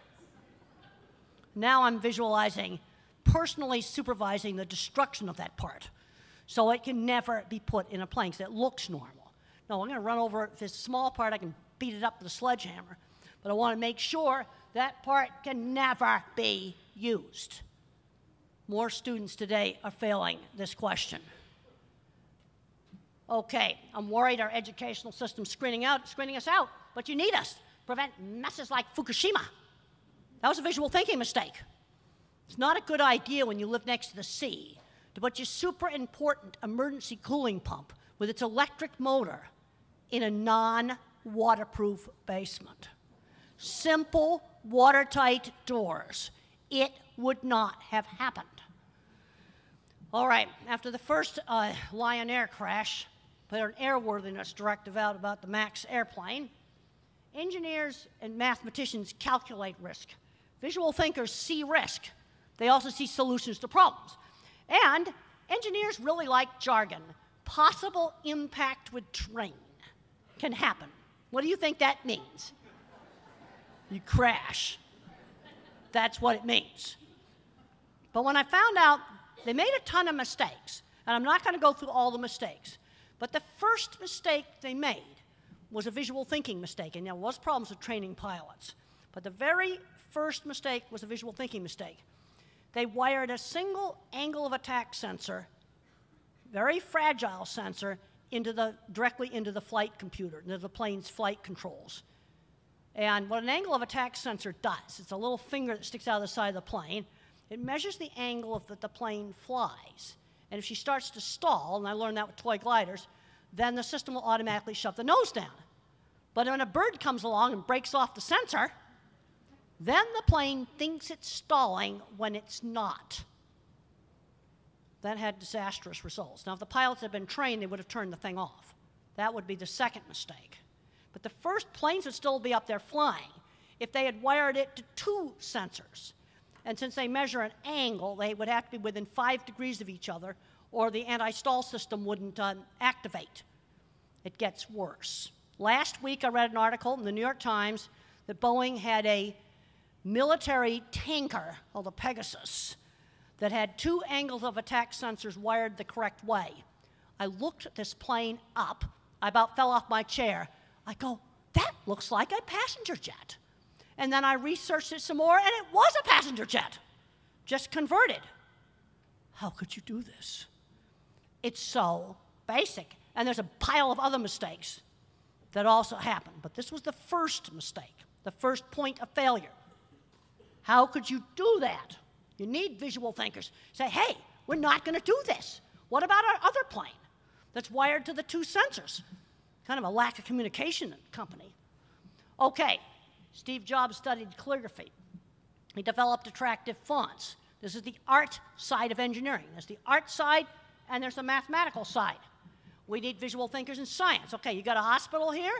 Now I'm visualizing, personally supervising the destruction of that part so it can never be put in a plane because it looks normal. No, I'm going to run over this small part. I can beat it up with a sledgehammer. But I want to make sure that part can never be used. More students today are failing this question. Okay, I'm worried our educational system's screening out, screening us out, but you need us to prevent messes like Fukushima. That was a visual thinking mistake. It's not a good idea when you live next to the sea to put your super important emergency cooling pump with its electric motor in a non-waterproof basement. Simple, watertight doors. It would not have happened. All right, after the first uh, Lion Air crash, put an airworthiness directive out about the MAX airplane, engineers and mathematicians calculate risk. Visual thinkers see risk. They also see solutions to problems. And engineers really like jargon. Possible impact with train can happen. What do you think that means? You crash. That's what it means. But when I found out they made a ton of mistakes, and I'm not going to go through all the mistakes, but the first mistake they made was a visual thinking mistake, and there was problems with training pilots. But the very first mistake was a visual thinking mistake. They wired a single angle of attack sensor, very fragile sensor, into the, directly into the flight computer, into the plane's flight controls. And what an angle of attack sensor does, it's a little finger that sticks out of the side of the plane. It measures the angle of that the plane flies. And if she starts to stall, and I learned that with toy gliders, then the system will automatically shut the nose down. But when a bird comes along and breaks off the sensor, then the plane thinks it's stalling when it's not. That had disastrous results. Now, if the pilots had been trained, they would have turned the thing off. That would be the second mistake. But the first planes would still be up there flying if they had wired it to two sensors. And since they measure an angle, they would have to be within five degrees of each other, or the anti-stall system wouldn't uh, activate. It gets worse. Last week, I read an article in the New York Times that Boeing had a military tanker called the Pegasus that had two angles of attack sensors wired the correct way. I looked at this plane up. I about fell off my chair. I go, that looks like a passenger jet. And then I researched it some more, and it was a passenger jet, just converted. How could you do this? It's so basic. And there's a pile of other mistakes that also happened. But this was the first mistake, the first point of failure. How could you do that? You need visual thinkers. Say, hey, we're not going to do this. What about our other plane that's wired to the two sensors? Kind of a lack of communication in the company. Okay, Steve Jobs studied calligraphy. He developed attractive fonts. This is the art side of engineering. There's the art side, and there's the mathematical side. We need visual thinkers in science. Okay, you got a hospital here?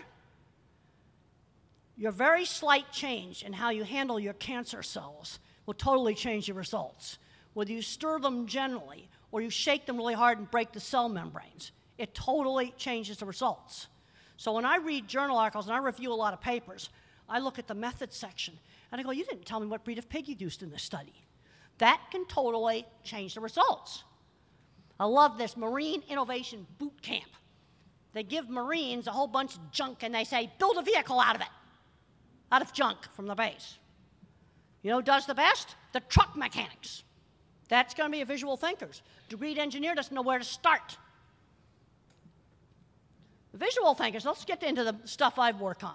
Your very slight change in how you handle your cancer cells will totally change your results. Whether you stir them generally or you shake them really hard and break the cell membranes, it totally changes the results. So when I read journal articles and I review a lot of papers, I look at the methods section and I go, you didn't tell me what breed of pig you used in this study. That can totally change the results. I love this Marine Innovation Boot Camp. They give Marines a whole bunch of junk and they say, build a vehicle out of it, out of junk from the base. You know who does the best? The truck mechanics. That's going to be a visual thinkers. Degreed engineer doesn't know where to start. The visual thinkers, let's get into the stuff I've worked on.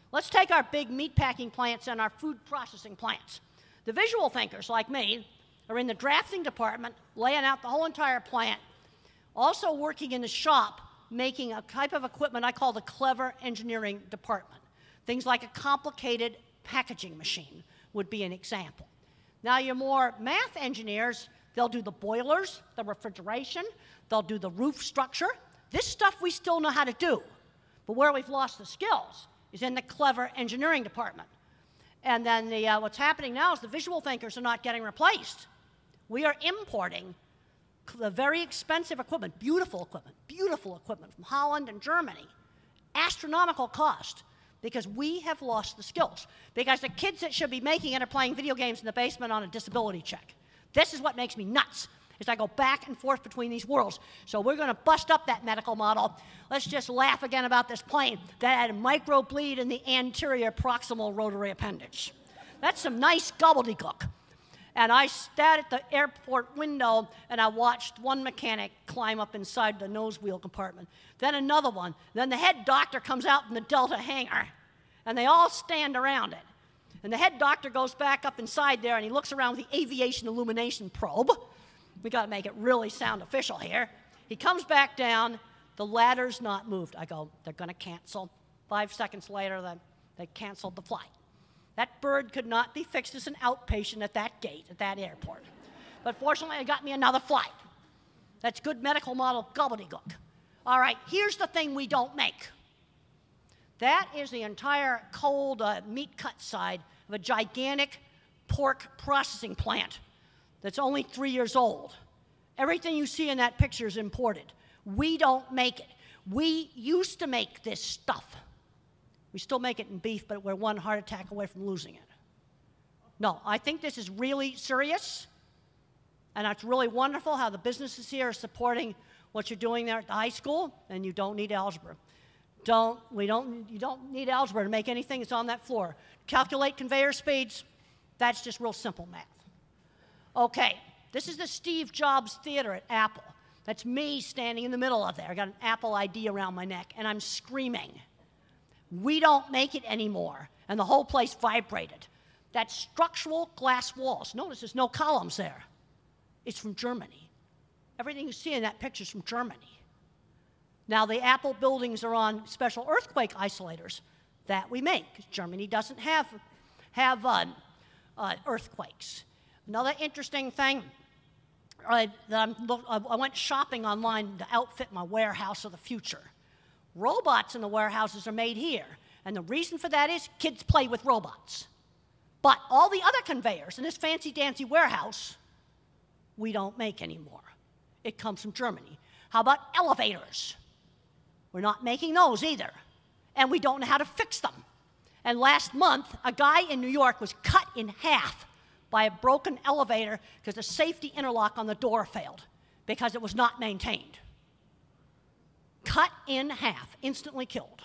Let's take our big meat packing plants and our food processing plants. The visual thinkers, like me, are in the drafting department, laying out the whole entire plant, also working in the shop, making a type of equipment I call the clever engineering department. Things like a complicated packaging machine would be an example. Now, your more math engineers, they'll do the boilers, the refrigeration, they'll do the roof structure. This stuff we still know how to do, but where we've lost the skills is in the clever engineering department. And then the, uh, what's happening now is the visual thinkers are not getting replaced. We are importing the very expensive equipment, beautiful equipment, beautiful equipment from Holland and Germany, astronomical cost, because we have lost the skills. Because the kids that should be making it are playing video games in the basement on a disability check. This is what makes me nuts, is I go back and forth between these worlds. So we're going to bust up that medical model. Let's just laugh again about this plane that had a microbleed in the anterior proximal rotary appendage. That's some nice gobbledygook. And I sat at the airport window and I watched one mechanic climb up inside the nose wheel compartment, then another one, then the head doctor comes out in the Delta hangar, and they all stand around it. And the head doctor goes back up inside there and he looks around with the aviation illumination probe. We got to make it really sound official here. He comes back down, the ladder's not moved. I go, they're going to cancel. Five seconds later, they, they canceled the flight. That bird could not be fixed as an outpatient at that gate, at that airport. But fortunately, it got me another flight. That's good medical model gobbledygook. All right, here's the thing we don't make. That is the entire cold uh, meat cut side of a gigantic pork processing plant that's only three years old. Everything you see in that picture is imported. We don't make it. We used to make this stuff. We still make it in beef, but we're one heart attack away from losing it. No, I think this is really serious, and it's really wonderful how the businesses here are supporting what you're doing there at the high school, and you don't need algebra. Don't, we don't, you don't need algebra to make anything that's on that floor. Calculate conveyor speeds, that's just real simple math. Okay, this is the Steve Jobs Theater at Apple. That's me standing in the middle of there. I got an Apple I D around my neck, and I'm screaming. We don't make it anymore, and the whole place vibrated. That's structural glass walls. Notice there's no columns there. It's from Germany. Everything you see in that picture is from Germany. Now, the Apple buildings are on special earthquake isolators that we make, because Germany doesn't have, have uh, uh, earthquakes. Another interesting thing, uh, that I'm look, I went shopping online to outfit my warehouse of the future. Robots in the warehouses are made here, and the reason for that is kids play with robots. But all the other conveyors in this fancy-dancy warehouse, we don't make anymore. It comes from Germany. How about elevators? We're not making those either, and we don't know how to fix them. And last month, a guy in New York was cut in half by a broken elevator because the safety interlock on the door failed because it was not maintained. Cut in half, instantly killed.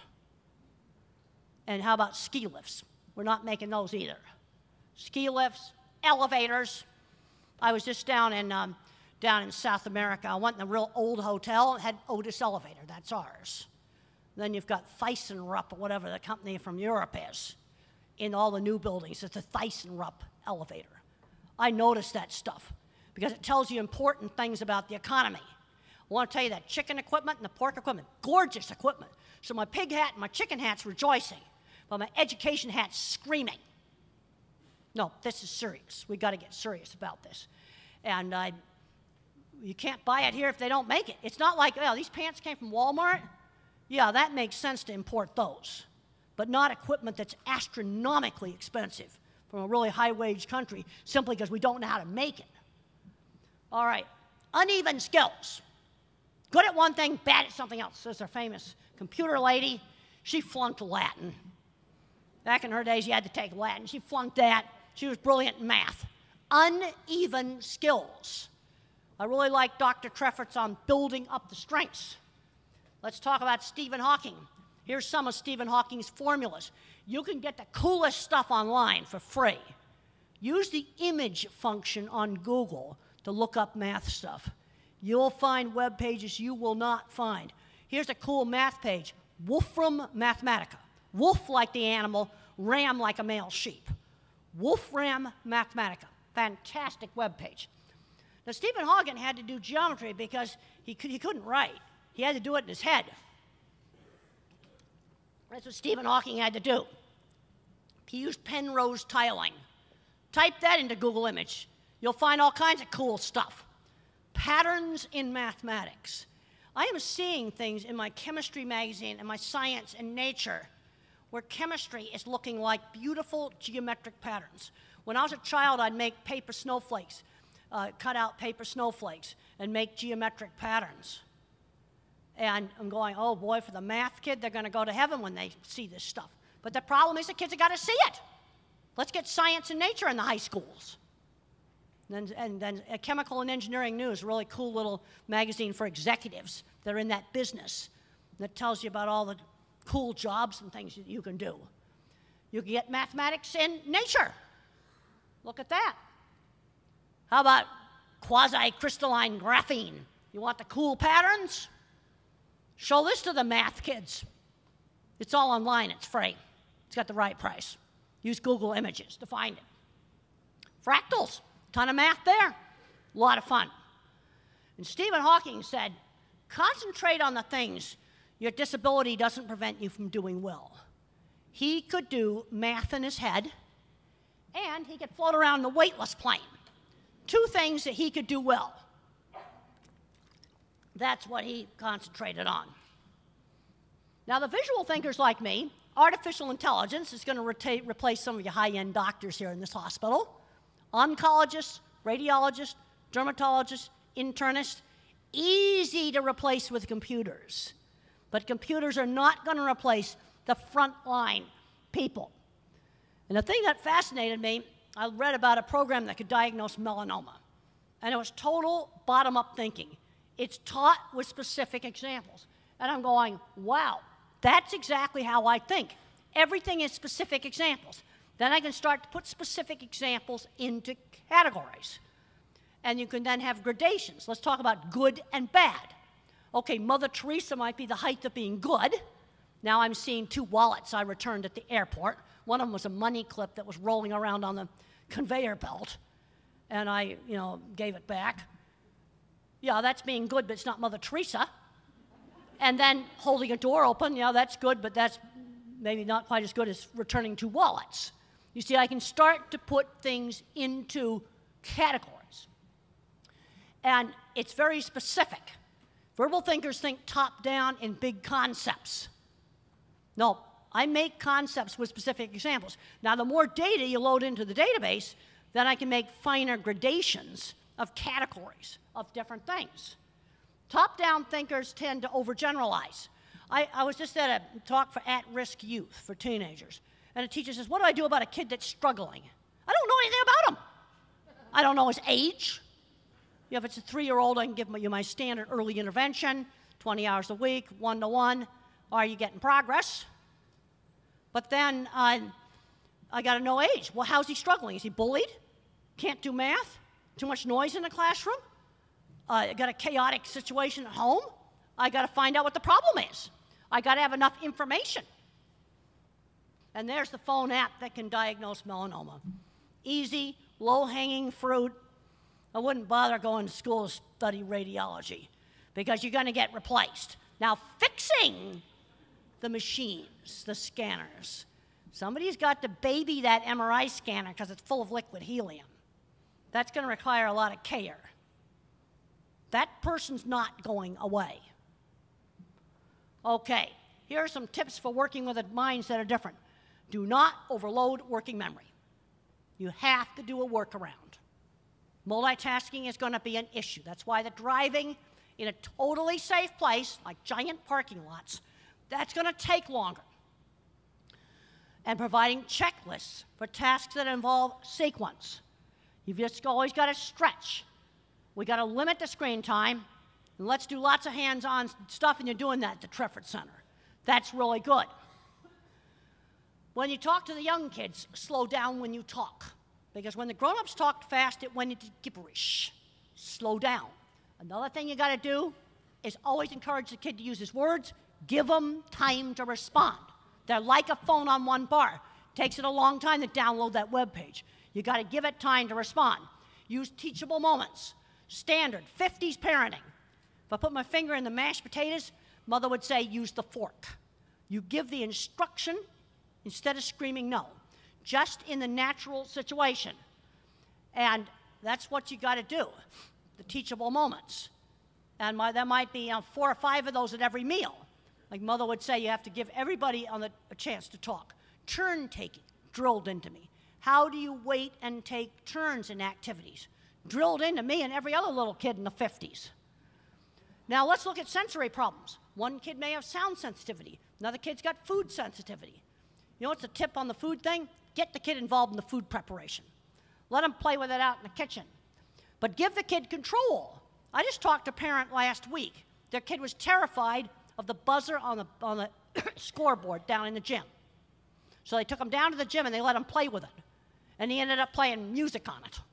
And how about ski lifts? We're not making those either. Ski lifts, elevators. I was just down in, um, down in South America. I went in a real old hotel. It had Otis elevator. That's ours. Then you've got ThyssenKrupp, or whatever the company from Europe is, in all the new buildings. It's a ThyssenKrupp elevator. I noticed that stuff because it tells you important things about the economy. I want to tell you that chicken equipment and the pork equipment, gorgeous equipment. So my pig hat and my chicken hat's rejoicing, but my education hat's screaming. No, this is serious. We've got to get serious about this. And uh, you can't buy it here if they don't make it. It's not like, oh, these pants came from Walmart. Yeah, that makes sense to import those, but not equipment that's astronomically expensive from a really high-wage country simply because we don't know how to make it. All right, uneven skills. Good at one thing, bad at something else. There's our famous computer lady. She flunked Latin. Back in her days, you had to take Latin. She flunked that. She was brilliant in math. Uneven skills. I really like Doctor Treffert's on building up the strengths. Let's talk about Stephen Hawking. Here's some of Stephen Hawking's formulas. You can get the coolest stuff online for free. Use the image function on Google to look up math stuff. You'll find web pages you will not find. Here's a cool math page, Wolfram Mathematica. wolf like the animal, ram like a male sheep. Wolfram Mathematica, fantastic webpage. Now, Stephen Hawking had to do geometry because he, could, he couldn't write. He had to do it in his head. That's what Stephen Hawking had to do. He used Penrose tiling. Type that into Google Image. You'll find all kinds of cool stuff. Patterns in mathematics. I am seeing things in my chemistry magazine and my science and nature where chemistry is looking like beautiful geometric patterns. When I was a child, I'd make paper snowflakes, uh, cut out paper snowflakes, and make geometric patterns. And I'm going, oh boy, for the math kid, they're going to go to heaven when they see this stuff. But the problem is the kids have got to see it. Let's get science and nature in the high schools. And, and then uh, Chemical and Engineering News, a really cool little magazine for executives that are in that business that tells you about all the cool jobs and things that you can do. You can get mathematics in nature. Look at that. How about quasi-crystalline graphene? You want the cool patterns? Show this to the math kids. It's all online, it's free. It's got the right price. Use Google Images to find it. Fractals, ton of math there. A lot of fun. And Stephen Hawking said, concentrate on the things your disability doesn't prevent you from doing well. He could do math in his head, and he could float around the weightless plane. Two things that he could do well. That's what he concentrated on. Now, the visual thinkers like me, artificial intelligence is going to replace some of your high-end doctors here in this hospital. Oncologists, radiologists, dermatologists, internists, easy to replace with computers. But computers are not going to replace the frontline people. And the thing that fascinated me, I read about a program that could diagnose melanoma. And it was total bottom-up thinking. It's taught with specific examples. And I'm going, wow, that's exactly how I think. Everything is specific examples. Then I can start to put specific examples into categories. And you can then have gradations. Let's talk about good and bad. Okay, Mother Teresa might be the height of being good. Now I'm seeing two wallets I returned at the airport. One of them was a money clip that was rolling around on the conveyor belt. And I, you know, gave it back. Yeah, that's being good, but it's not Mother Teresa. And then holding a door open, yeah, that's good, but that's maybe not quite as good as returning two wallets. You see, I can start to put things into categories. And it's very specific. Verbal thinkers think top-down in big concepts. No, I make concepts with specific examples. Now, the more data you load into the database, then I can make finer gradations of categories of different things. Top-down thinkers tend to overgeneralize. I, I was just at a talk for at-risk youth, for teenagers, and a teacher says, what do I do about a kid that's struggling? I don't know anything about him. I don't know his age. You know, if it's a three-year-old, I can give you my standard early intervention, twenty hours a week, one-to-one. Are you getting progress? But then uh, I got to know age. Well, how's he struggling? Is he bullied? Can't do math? Too much noise in the classroom? Uh, got a chaotic situation at home? I got to find out what the problem is. I got to have enough information. And there's the phone app that can diagnose melanoma. Easy, low-hanging fruit. I wouldn't bother going to school to study radiology because you're going to get replaced. Now, fixing the machines, the scanners. Somebody's got to baby that M R I scanner because it's full of liquid helium. That's going to require a lot of care. That person's not going away. Okay, here are some tips for working with minds that are different. Do not overload working memory. You have to do a workaround. Multitasking is going to be an issue. That's why the driving in a totally safe place, like giant parking lots, that's going to take longer. And providing checklists for tasks that involve sequence. You've just always got to stretch. We got to limit the screen time, and let's do lots of hands-on stuff, and you're doing that at the Treffert Center. That's really good. When you talk to the young kids, slow down when you talk. Because when the grown-ups talked fast, it went into gibberish. Slow down. Another thing you got to do is always encourage the kid to use his words. Give them time to respond. They're like a phone on one bar. Takes it a long time to download that web page. You got to give it time to respond. Use teachable moments. Standard, fifties parenting. If I put my finger in the mashed potatoes, mother would say, use the fork. You give the instruction instead of screaming no, just in the natural situation. And that's what you got to do, the teachable moments. And my, there might be you know, four or five of those at every meal. Like mother would say, you have to give everybody on the, a chance to talk. Turn taking, drilled into me. How do you wait and take turns in activities? Drilled into me and every other little kid in the fifties. Now let's look at sensory problems. One kid may have sound sensitivity. Another kid's got food sensitivity. You know what's the tip on the food thing? Get the kid involved in the food preparation. Let them play with it out in the kitchen. But give the kid control. I just talked to a parent last week. Their kid was terrified of the buzzer on the, on the scoreboard down in the gym. So they took him down to the gym and they let him play with it. And he ended up playing music on it.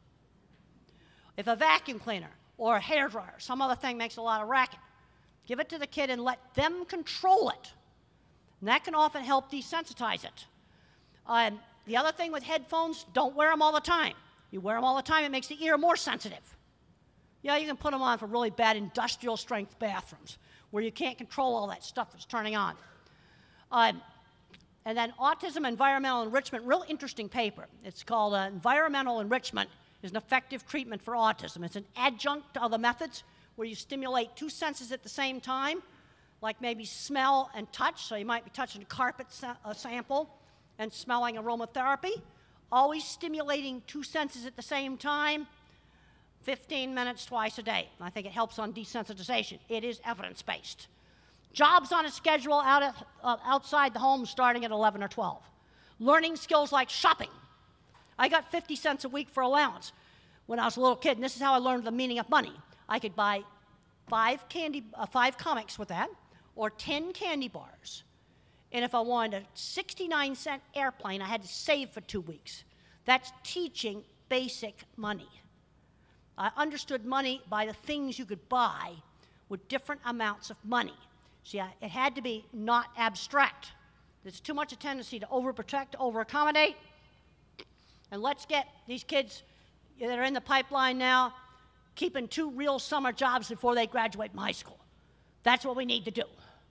If a vacuum cleaner or a hairdryer, some other thing makes a lot of racket, give it to the kid and let them control it. And that can often help desensitize it. Um, the other thing with headphones, don't wear them all the time. You wear them all the time, it makes the ear more sensitive. Yeah, you can put them on for really bad industrial strength bathrooms where you can't control all that stuff that's turning on. Um, and then autism environmental enrichment, real interesting paper. It's called uh, Environmental Enrichment is an Effective Treatment for Autism. It's an adjunct to other methods where you stimulate two senses at the same time, like maybe smell and touch. So you might be touching a carpet sa a sample and smelling aromatherapy. Always stimulating two senses at the same time, fifteen minutes twice a day. I think it helps on desensitization. It is evidence-based. Jobs on a schedule out at, uh, outside the home starting at eleven or twelve. Learning skills like shopping. I got fifty cents a week for allowance when I was a little kid, and this is how I learned the meaning of money. I could buy five, candy, uh, five comics with that, or ten candy bars. And if I wanted a sixty-nine cent airplane, I had to save for two weeks. That's teaching basic money. I understood money by the things you could buy with different amounts of money. See, I, it had to be not abstract. There's too much a tendency to overprotect, over-accommodate. And let's get these kids that are in the pipeline now keeping two real summer jobs before they graduate from high school. That's what we need to do.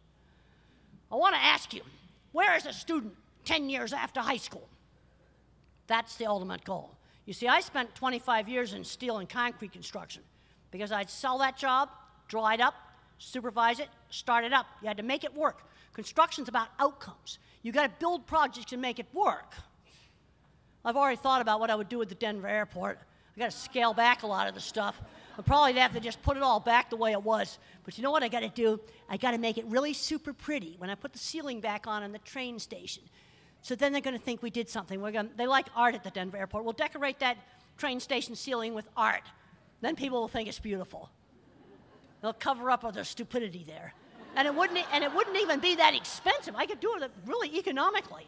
I want to ask you, where is a student ten years after high school? That's the ultimate goal. You see, I spent twenty-five years in steel and concrete construction because I'd sell that job, draw it up, supervise it, start it up. You had to make it work. Construction's about outcomes. You got to build projects and make it work. I've already thought about what I would do with the Denver airport. I got to scale back a lot of the stuff. I'll probably have to just put it all back the way it was. But you know what I got to do? I got to make it really super pretty when I put the ceiling back on in the train station. So then they're going to think we did something. We're gonna, they like art at the Denver airport. We'll decorate that train station ceiling with art. Then people will think it's beautiful. They'll cover up all their stupidity there. And it wouldn't, and it wouldn't even be that expensive. I could do it really economically.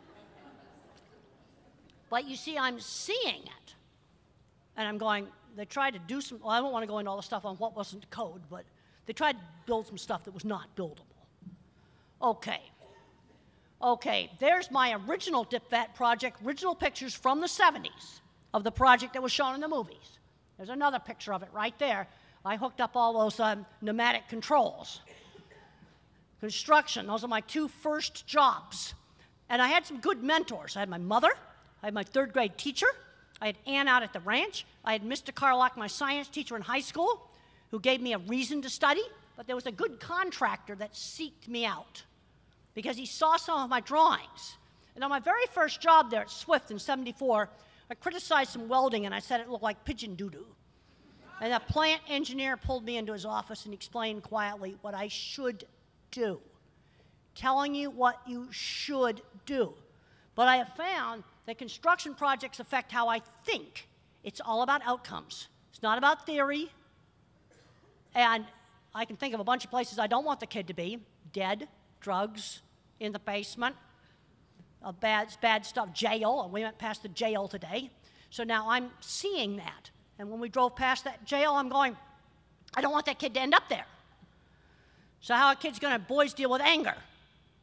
But you see, I'm seeing it. And I'm going, they tried to do some, well, I don't want to go into all the stuff on what wasn't code, but they tried to build some stuff that was not buildable. Okay. Okay, there's my original D I P V A T project, original pictures from the seventies of the project that was shown in the movies. There's another picture of it right there. I hooked up all those um, pneumatic controls. Construction, those are my two first jobs. And I had some good mentors. I had my mother, I had my third grade teacher, I had Ann out at the ranch, I had Mister Carlock, my science teacher in high school, who gave me a reason to study, but there was a good contractor that seeked me out because he saw some of my drawings. And on my very first job there at Swift in seventy-four, I criticized some welding and I said it looked like pigeon doo-doo. And the plant engineer pulled me into his office and explained quietly what I should do, telling you what you should do. But I have found that construction projects affect how I think. It's all about outcomes. It's not about theory. And I can think of a bunch of places I don't want the kid to be. Dead, drugs, in the basement, uh, bad, bad stuff, jail. We went past the jail today. So now I'm seeing that. And when we drove past that jail, I'm going, I don't want that kid to end up there. So how are kids going to, boys deal with anger?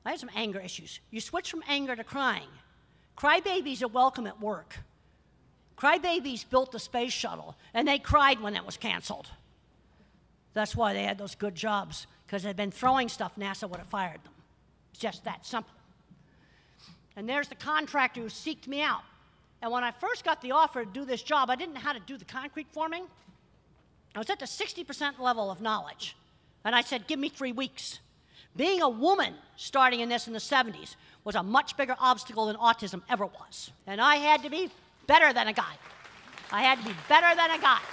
I had some anger issues. You switch from anger to crying. Crybabies are welcome at work. Crybabies built the space shuttle, and they cried when it was canceled. That's why they had those good jobs, because they'd been throwing stuff, NASA would have fired them. It's just that simple. And there's the contractor who seeked me out. And when I first got the offer to do this job, I didn't know how to do the concrete forming. I was at the sixty percent level of knowledge. And I said, give me three weeks. Being a woman starting in this in the seventies was a much bigger obstacle than autism ever was. And I had to be better than a guy. I had to be better than a guy.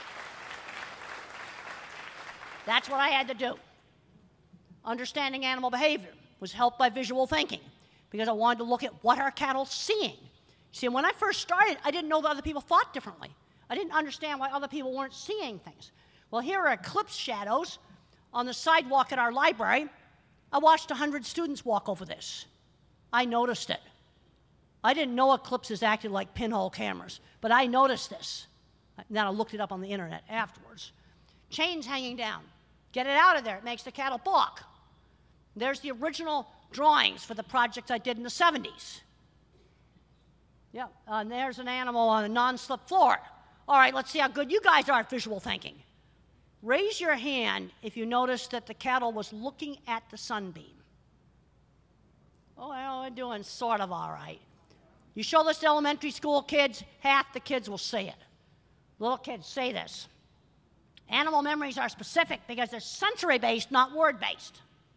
That's what I had to do. Understanding animal behavior was helped by visual thinking, because I wanted to look at what are cattle seeing. See, when I first started, I didn't know that other people thought differently. I didn't understand why other people weren't seeing things. Well, here are eclipse shadows on the sidewalk at our library. I watched one hundred students walk over this. I noticed it. I didn't know eclipses acted like pinhole cameras, but I noticed this. Then I looked it up on the internet afterwards. Chains hanging down. Get it out of there. It makes the cattle balk. There's the original drawings for the projects I did in the seventies. Yeah, uh, and there's an animal on a non-slip floor. All right, let's see how good you guys are at visual thinking. Raise your hand if you noticed that the cattle was looking at the sunbeam. Oh, well, we're doing sort of all right. You show this to elementary school kids, half the kids will say it. Little kids say this. Animal memories are specific because they're sensory-based, not word-based.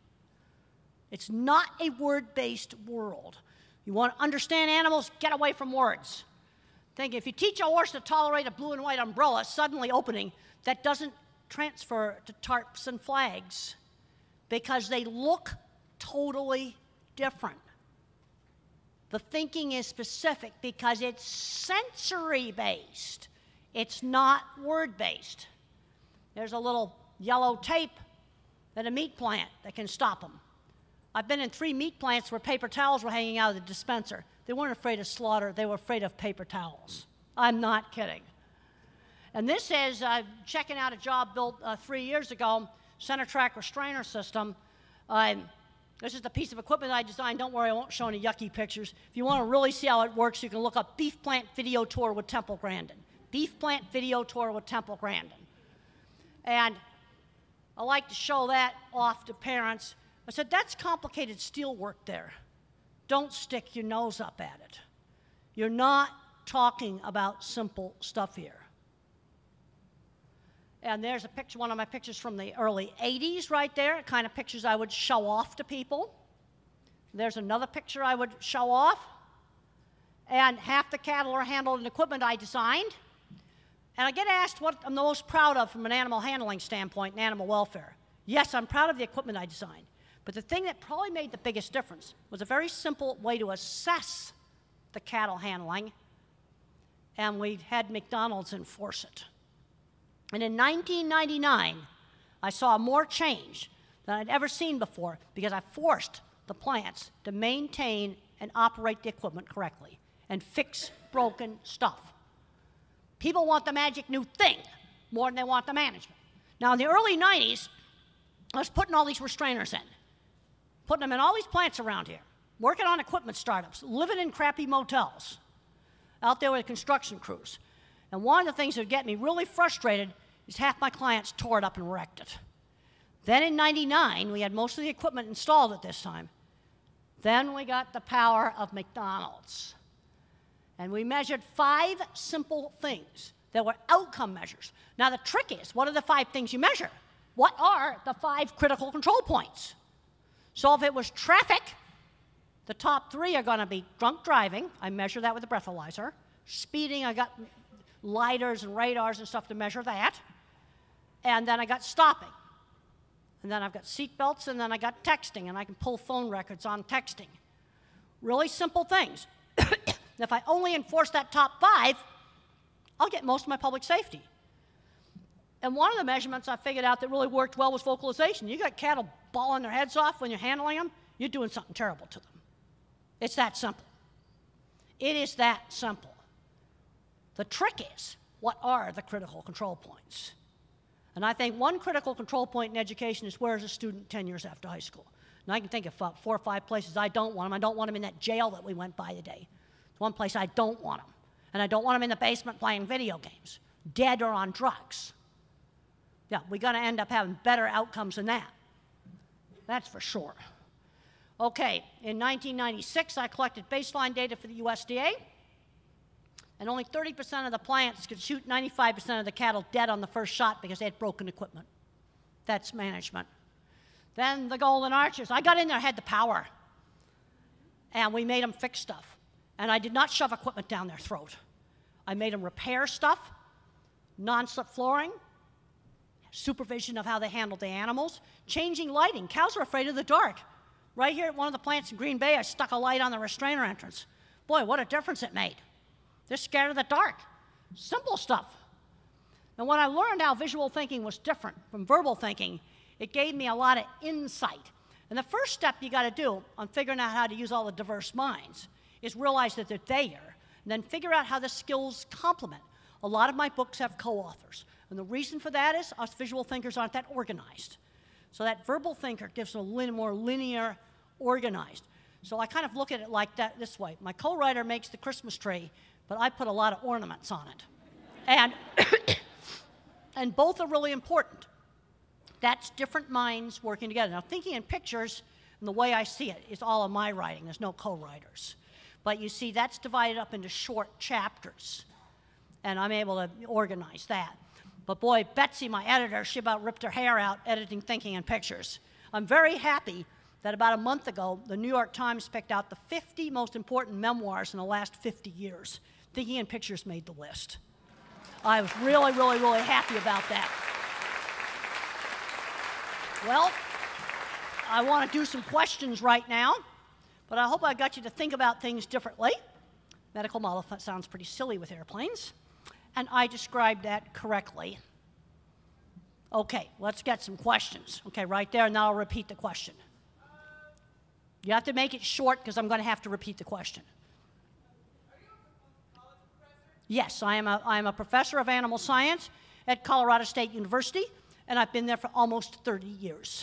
It's not a word-based world. You want to understand animals, get away from words. Think if you teach a horse to tolerate a blue and white umbrella suddenly opening, that doesn't transfer to tarps and flags because they look totally different. The thinking is specific because it's sensory-based. It's not word-based. There's a little yellow tape at a meat plant that can stop them. I've been in three meat plants where paper towels were hanging out of the dispenser. They weren't afraid of slaughter. They were afraid of paper towels. I'm not kidding. And this is uh, checking out a job built uh, three years ago, center track restrainer system. Uh, this is the piece of equipment I designed. Don't worry, I won't show any yucky pictures. If you want to really see how it works, you can look up Beef Plant Video Tour with Temple Grandin. Beef Plant Video Tour with Temple Grandin. And I like to show that off to parents. I said, that's complicated steel work there. Don't stick your nose up at it. You're not talking about simple stuff here. And there's a picture, one of my pictures from the early eighties right there, kind of pictures I would show off to people. There's another picture I would show off. And half the cattle are handled in equipment I designed. And I get asked what I'm the most proud of from an animal handling standpoint and animal welfare. Yes, I'm proud of the equipment I designed. But the thing that probably made the biggest difference was a very simple way to assess the cattle handling, and we had McDonald's enforce it. And in nineteen ninety-nine, I saw more change than I'd ever seen before because I forced the plants to maintain and operate the equipment correctly and fix broken stuff. People want the magic new thing more than they want the management. Now, in the early nineties, I was putting all these restrainers in, putting them in all these plants around here, working on equipment startups, living in crappy motels, out there with construction crews. And one of the things that would get me really frustrated is half my clients tore it up and wrecked it. Then in ninety-nine, we had most of the equipment installed at this time. Then we got the power of McDonald's. And we measured five simple things that were outcome measures. Now the trick is, what are the five things you measure? What are the five critical control points? So if it was traffic, the top three are going to be drunk driving. I measure that with a breathalyzer. Speeding, I got lidars and radars and stuff to measure that. And then I got stopping. And then I've got seat belts, and then I got texting, and I can pull phone records on texting. Really simple things. If I only enforce that top five, I'll get most of my public safety. And one of the measurements I figured out that really worked well was vocalization. You got cattle bawling their heads off when you're handling them, you're doing something terrible to them. It's that simple. It is that simple. The trick is, what are the critical control points? And I think one critical control point in education is, where is a student ten years after high school? And I can think of uh, four or five places I don't want them. I don't want them in that jail that we went by today. It's one place I don't want them. And I don't want them in the basement playing video games, dead or on drugs. Yeah, we're going to end up having better outcomes than that. That's for sure. Okay, in nineteen ninety-six, I collected baseline data for the U S D A, and only thirty percent of the plants could shoot ninety-five percent of the cattle dead on the first shot because they had broken equipment. That's management. Then the Golden Arches. I got in there, had the power, and we made them fix stuff. And I did not shove equipment down their throat. I made them repair stuff, non-slip flooring, supervision of how they handled the animals, changing lighting. Cows are afraid of the dark. Right here at one of the plants in Green Bay, I stuck a light on the restrainer entrance. Boy, what a difference it made. They're scared of the dark. Simple stuff. And when I learned how visual thinking was different from verbal thinking, it gave me a lot of insight. And the first step you got to do on figuring out how to use all the diverse minds is realize that they're there, and then figure out how the skills complement. A lot of my books have co-authors. And the reason for that is us visual thinkers aren't that organized. So that verbal thinker gives them a little more linear, organized. So I kind of look at it like that this way. My co-writer makes the Christmas tree, but I put a lot of ornaments on it. And, and both are really important. That's different minds working together. Now, thinking in pictures, and the way I see it, is all of my writing. There's no co-writers. But you see, that's divided up into short chapters. And I'm able to organize that. But boy, Betsy, my editor, she about ripped her hair out editing Thinking in Pictures. I'm very happy that about a month ago, the New York Times picked out the fifty most important memoirs in the last fifty years. Thinking in Pictures made the list. I was really, really, really happy about that. Well, I want to do some questions right now, but I hope I got you to think about things differently. Medical model sounds pretty silly with airplanes, and I described that correctly. Okay, let's get some questions. Okay, right there, and now I'll repeat the question. You have to make it short because I'm going to have to repeat the question. Yes, I am a, I am a professor of animal science at Colorado State University, and I've been there for almost thirty years.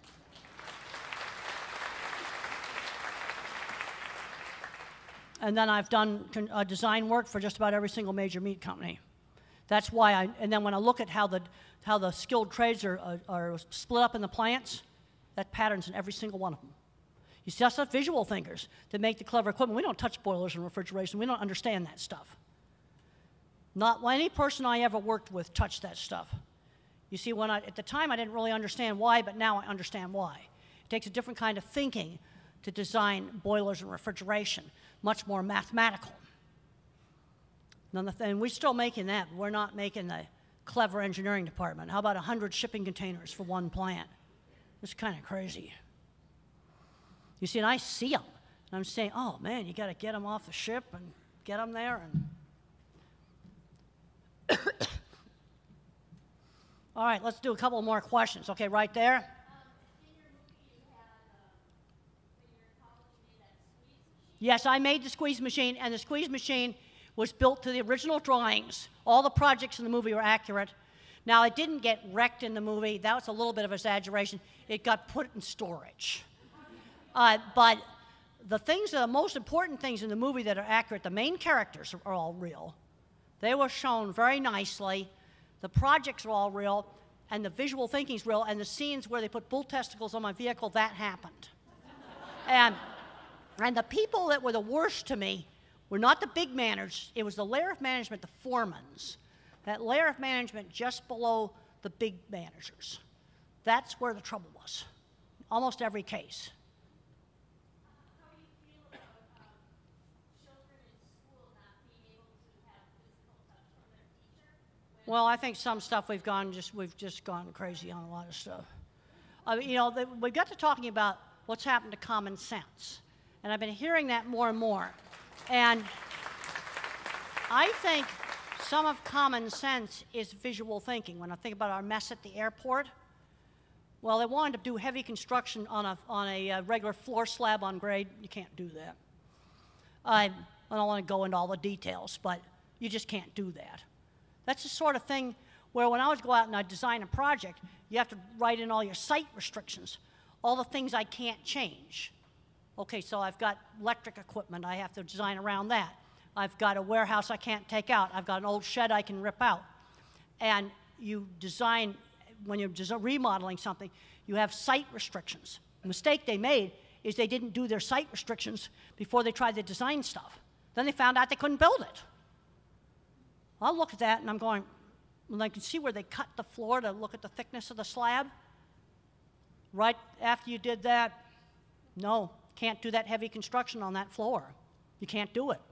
And then I've done uh, design work for just about every single major meat company. That's why I, and then when I look at how the, how the skilled trades are, uh, are split up in the plants, that pattern's in every single one of them. You see, us visual thinkers to make the clever equipment. We don't touch boilers and refrigeration. We don't understand that stuff. Not any person I ever worked with touched that stuff. You see, when I, at the time I didn't really understand why, but now I understand why. It takes a different kind of thinking to design boilers and refrigeration, much more mathematical. And we're still making that. We're not making the clever engineering department. How about one hundred shipping containers for one plant? It's kind of crazy. You see, and I see them, and I'm saying, oh, man, you got to get them off the ship and get them there. And all right, let's do a couple more questions. Okay, right there. Yes, I made the squeeze machine, and the squeeze machine was built to the original drawings. All the projects in the movie were accurate. Now, it didn't get wrecked in the movie. That was a little bit of exaggeration. It got put in storage. Uh, but the things that are the most important things in the movie that are accurate, the main characters are all real. They were shown very nicely. The projects are all real, and the visual thinking is real, and the scenes where they put bull testicles on my vehicle, that happened. and, and the people that were the worst to me were not the big managers. It was the layer of management, the foremans. That layer of management just below the big managers. That's where the trouble was, almost every case. How do you feel about um, children in school not being able to have physical touch from their teacher? Well, I think some stuff we've gone just we've just gone crazy on a lot of stuff. Uh, you know, the, we got to talking about what's happened to common sense, and I've been hearing that more and more. And I think some of common sense is visual thinking. When I think about our mess at the airport, well, they wanted to do heavy construction on a, on a uh, regular floor slab on grade. You can't do that. I, I don't want to go into all the details, but you just can't do that. That's the sort of thing where when I would go out and I'd design a project, you have to write in all your site restrictions. all the things I can't change. Okay, so I've got electric equipment, I have to design around that. I've got a warehouse I can't take out. I've got an old shed I can rip out. And you design, when you're des- remodeling something, you have site restrictions. The mistake they made is they didn't do their site restrictions before they tried to design stuff. Then they found out they couldn't build it. I look at that and I'm going, and I can see where they cut the floor to look at the thickness of the slab. Right after you did that, no, can't do that heavy construction on that floor. You can't do it.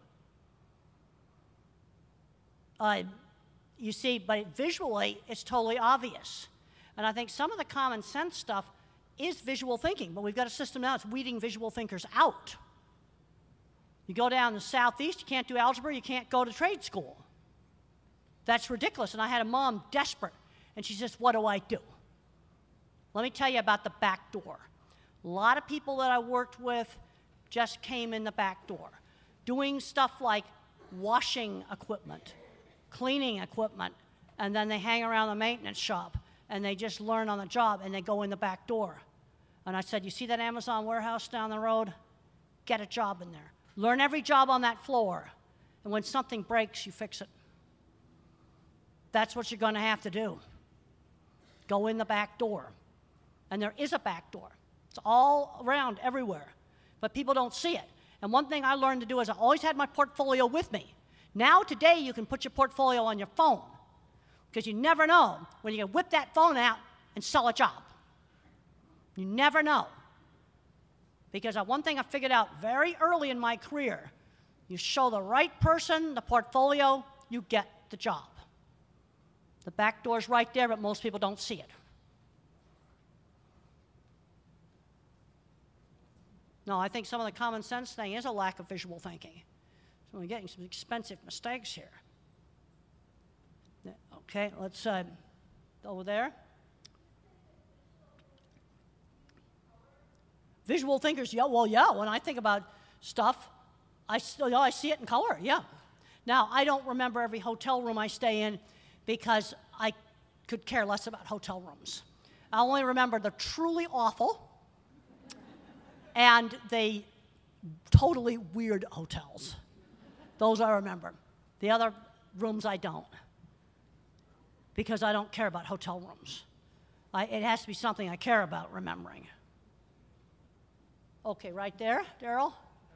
Uh, you see, but visually, it's totally obvious. And I think some of the common sense stuff is visual thinking, but we've got a system now that's weeding visual thinkers out. You go down the southeast, you can't do algebra, you can't go to trade school. That's ridiculous. And I had a mom desperate, and she says, what do I do? Let me tell you about the back door. A lot of people that I worked with just came in the back door, doing stuff like washing equipment, cleaning equipment, and then they hang around the maintenance shop, and they just learn on the job, and they go in the back door. And I said, you see that Amazon warehouse down the road? Get a job in there. Learn every job on that floor, and when something breaks, you fix it. That's what you're going to have to do. Go in the back door. And there is a back door. It's all around everywhere, but people don't see it. And one thing I learned to do is I always had my portfolio with me. Now today you can put your portfolio on your phone because you never know when you can whip that phone out and sell a job. You never know. Because one thing I figured out very early in my career, you show the right person the portfolio, you get the job. The back door's right there, but most people don't see it. No, I think some of the common sense thing is a lack of visual thinking. So we're getting some expensive mistakes here. Okay, let's uh, over there. Visual thinkers, yeah, well, yeah, when I think about stuff, I, you know, I see it in color, yeah. Now, I don't remember every hotel room I stay in because I could care less about hotel rooms. I only remember the truly awful and the totally weird hotels. Those I remember. The other rooms I don't, because I don't care about hotel rooms. I, it has to be something I care about remembering. Okay, right there, Daryl.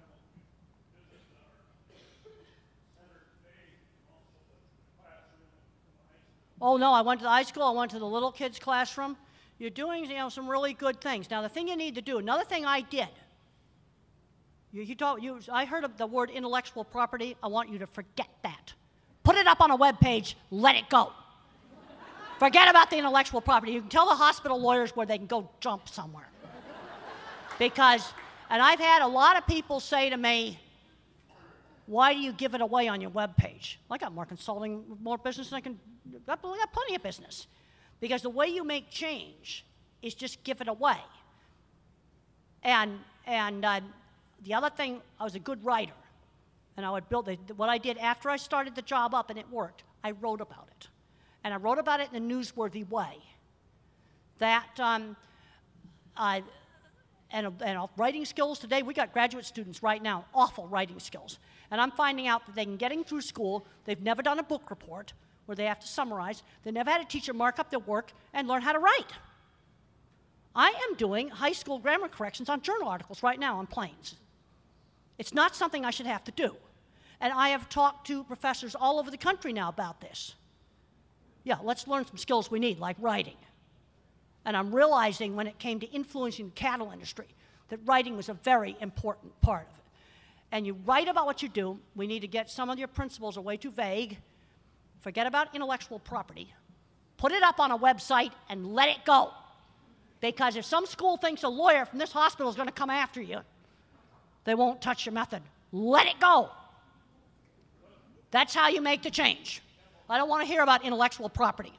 Oh no, I went to the high school, I went to the little kids' classroom. You're doing, you know, some really good things. Now, the thing you need to do, another thing I did, you, you told, you, I heard of the word intellectual property. I want you to forget that. Put it up on a web page, let it go. Forget about the intellectual property. You can tell the hospital lawyers where they can go jump somewhere. Because, and I've had a lot of people say to me, why do you give it away on your web page? I got more consulting, more business than I can, I got plenty of business. Because the way you make change is just give it away. And, and uh, the other thing, I was a good writer. And I would build, the, what I did after I started the job up and it worked, I wrote about it. And I wrote about it in a newsworthy way. That, um, I, and, and writing skills today, we got graduate students right now, awful writing skills. And I'm finding out that they can get in through school, they've never done a book report, where they have to summarize. They never had a teacher mark up their work and learn how to write. I am doing high school grammar corrections on journal articles right now on planes. It's not something I should have to do. And I have talked to professors all over the country now about this. Yeah, let's learn some skills we need, like writing. And I'm realizing when it came to influencing the cattle industry that writing was a very important part of it. And you write about what you do. We need to get some of your principles are way too vague. Forget about intellectual property. Put it up on a website and let it go. Because if some school thinks a lawyer from this hospital is going to come after you, they won't touch your method. Let it go. That's how you make the change. I don't want to hear about intellectual property.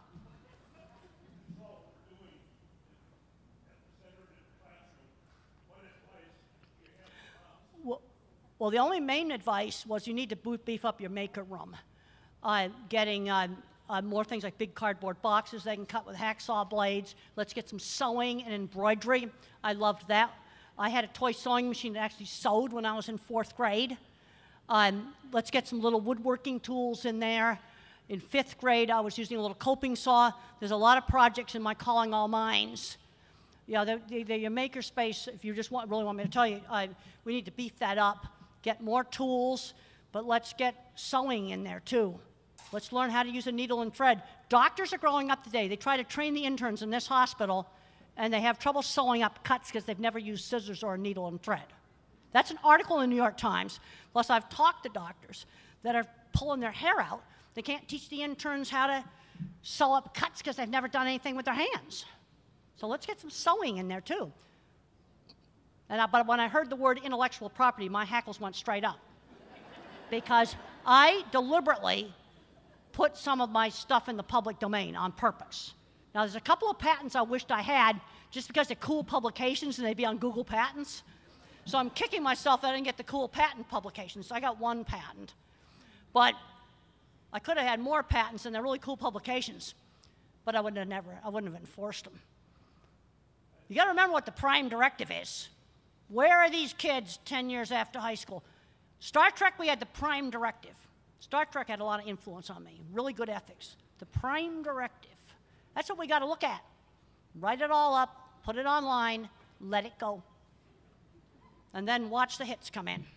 Well, well the only main advice was you need to beef up your maker room. Uh, getting uh, Uh, more things like big cardboard boxes they can cut with hacksaw blades. Let's get some sewing and embroidery. I loved that. I had a toy sewing machine that actually sewed when I was in fourth grade. Um, let's get some little woodworking tools in there. In fifth grade, I was using a little coping saw. There's a lot of projects in my Calling All Minds. You know, the, the, the makerspace, if you just want, really want me to tell you, uh, we need to beef that up, get more tools, but let's get sewing in there too. Let's learn how to use a needle and thread. Doctors are growing up today. They try to train the interns in this hospital, and they have trouble sewing up cuts because they've never used scissors or a needle and thread. That's an article in the New York Times. Plus, I've talked to doctors that are pulling their hair out. They can't teach the interns how to sew up cuts because they've never done anything with their hands. So let's get some sewing in there, too. And I, but when I heard the word intellectual property, my hackles went straight up. Because I deliberately put some of my stuff in the public domain on purpose. Now, there's a couple of patents I wished I had just because they're cool publications and they'd be on Google Patents. So I'm kicking myself that I didn't get the cool patent publications. So I got one patent. But I could have had more patents and they're really cool publications. But I wouldn't have never, I wouldn't have enforced them. You got to remember what the prime directive is. Where are these kids ten years after high school? Star Trek, we had the prime directive. Star Trek had a lot of influence on me, really good ethics. The prime directive. That's what we got to look at. Write it all up, put it online, let it go. And then watch the hits come in.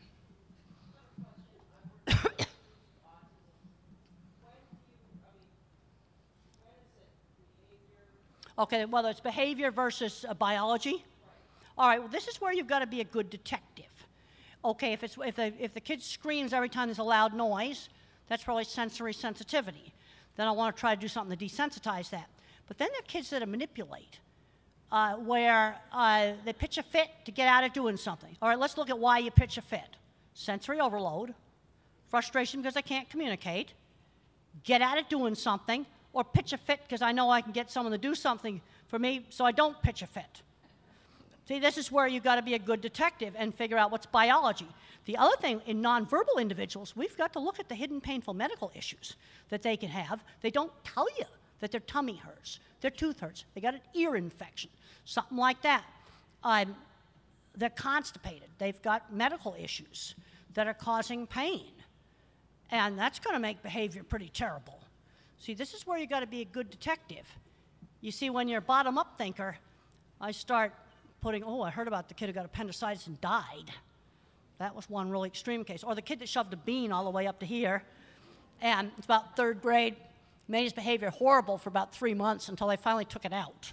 Okay, well, it's behavior versus uh, biology. All right, well, this is where you've got to be a good detective. Okay, if, it's, if, the, if the kid screams every time there's a loud noise, that's probably sensory sensitivity. Then I want to try to do something to desensitize that. But then there are kids that manipulate, uh, where uh, they pitch a fit to get out of doing something. All right, let's look at why you pitch a fit. Sensory overload, frustration because I can't communicate, get out of doing something, or pitch a fit because I know I can get someone to do something for me, so I don't pitch a fit. See, this is where you've got to be a good detective and figure out what's biology. The other thing, in nonverbal individuals, we've got to look at the hidden painful medical issues that they can have. They don't tell you that their tummy hurts, their tooth hurts, they got an ear infection, something like that. Um, they're constipated. They've got medical issues that are causing pain. And that's going to make behavior pretty terrible. See, this is where you've got to be a good detective. You see, when you're a bottom-up thinker, I start putting, oh, I heard about the kid who got appendicitis and died. That was one really extreme case. Or the kid that shoved a bean all the way up to here. And it's about third grade, made his behavior horrible for about three months until they finally took it out.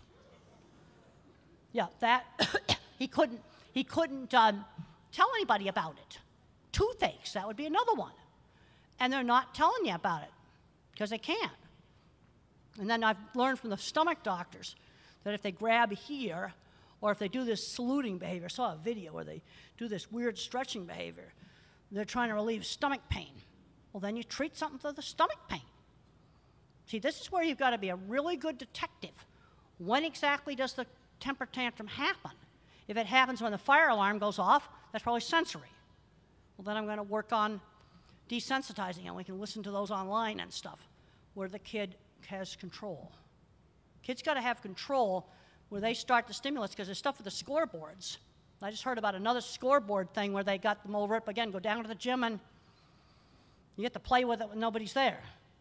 Yeah, that, he couldn't, he couldn't um, tell anybody about it. Toothaches, that would be another one. And they're not telling you about it because they can't. And then I've learned from the stomach doctors that if they grab here, or if they do this saluting behavior, I saw a video where they do this weird stretching behavior, they're trying to relieve stomach pain. Well, then you treat something for the stomach pain. See, this is where you've got to be a really good detective. When exactly does the temper tantrum happen? If it happens when the fire alarm goes off, that's probably sensory. Well, then I'm going to work on desensitizing, and we can listen to those online and stuff, where the kid has control. Kids got to have control where they start the stimulus, because there's stuff with the scoreboards. I just heard about another scoreboard thing where they got them over it. Again, go down to the gym and you get to play with it when nobody's there.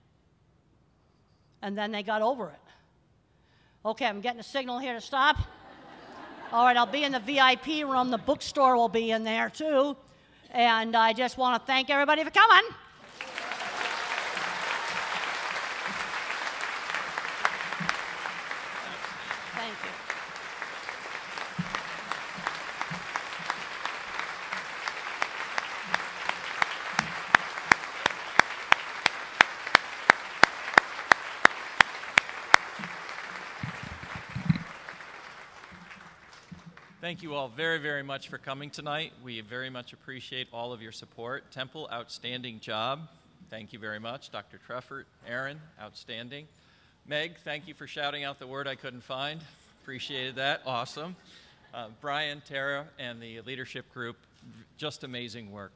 And then they got over it. Okay, I'm getting a signal here to stop. All right, I'll be in the V I P room. The bookstore will be in there too. And I just want to thank everybody for coming. Thank you. Thank you all very, very much for coming tonight. We very much appreciate all of your support. Temple, outstanding job. Thank you very much. Doctor Treffert, Aaron, outstanding. Meg, thank you for shouting out the word I couldn't find. Appreciated that. Awesome. Uh, Brian, Tara, and the leadership group, just amazing work.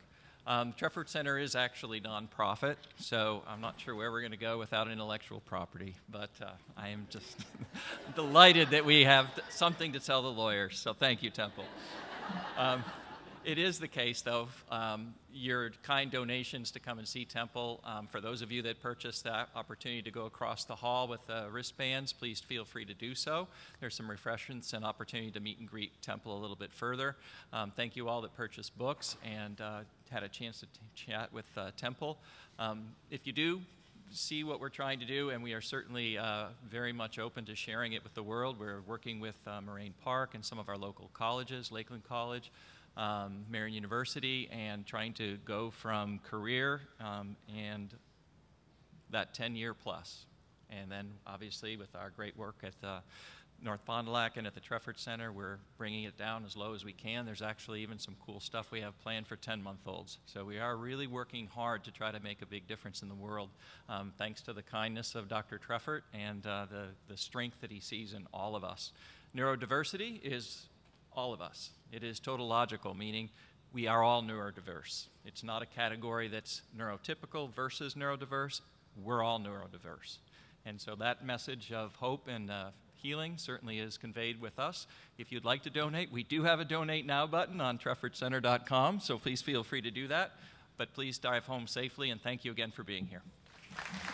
Um, Treffert Center is actually nonprofit, so I'm not sure where we're going to go without intellectual property, but uh, I am just delighted that we have something to tell the lawyers, so thank you, Temple. Um, It is the case, though, um, your kind donations to come and see Temple. Um, for those of you that purchased that opportunity to go across the hall with uh, wristbands, please feel free to do so. There's some refreshments and opportunity to meet and greet Temple a little bit further. Um, thank you all that purchased books and uh, had a chance to t chat with uh, Temple. Um, if you do see what we're trying to do, and we are certainly uh, very much open to sharing it with the world. We're working with uh, Moraine Park and some of our local colleges, Lakeland College, Um, Marion University, and trying to go from career um, and that ten year plus. And then obviously with our great work at uh, North Fond du Lac and at the Treffert Center, we're bringing it down as low as we can. There's actually even some cool stuff we have planned for ten month olds. So we are really working hard to try to make a big difference in the world, um, thanks to the kindness of Doctor Treffert and uh, the, the strength that he sees in all of us. Neurodiversity is all of us. It is tautological, meaning we are all neurodiverse. It's not a category that's neurotypical versus neurodiverse. We're all neurodiverse. And so that message of hope and uh, healing certainly is conveyed with us. If you'd like to donate, we do have a Donate Now button on treffert center dot com, so please feel free to do that. But please drive home safely, and thank you again for being here.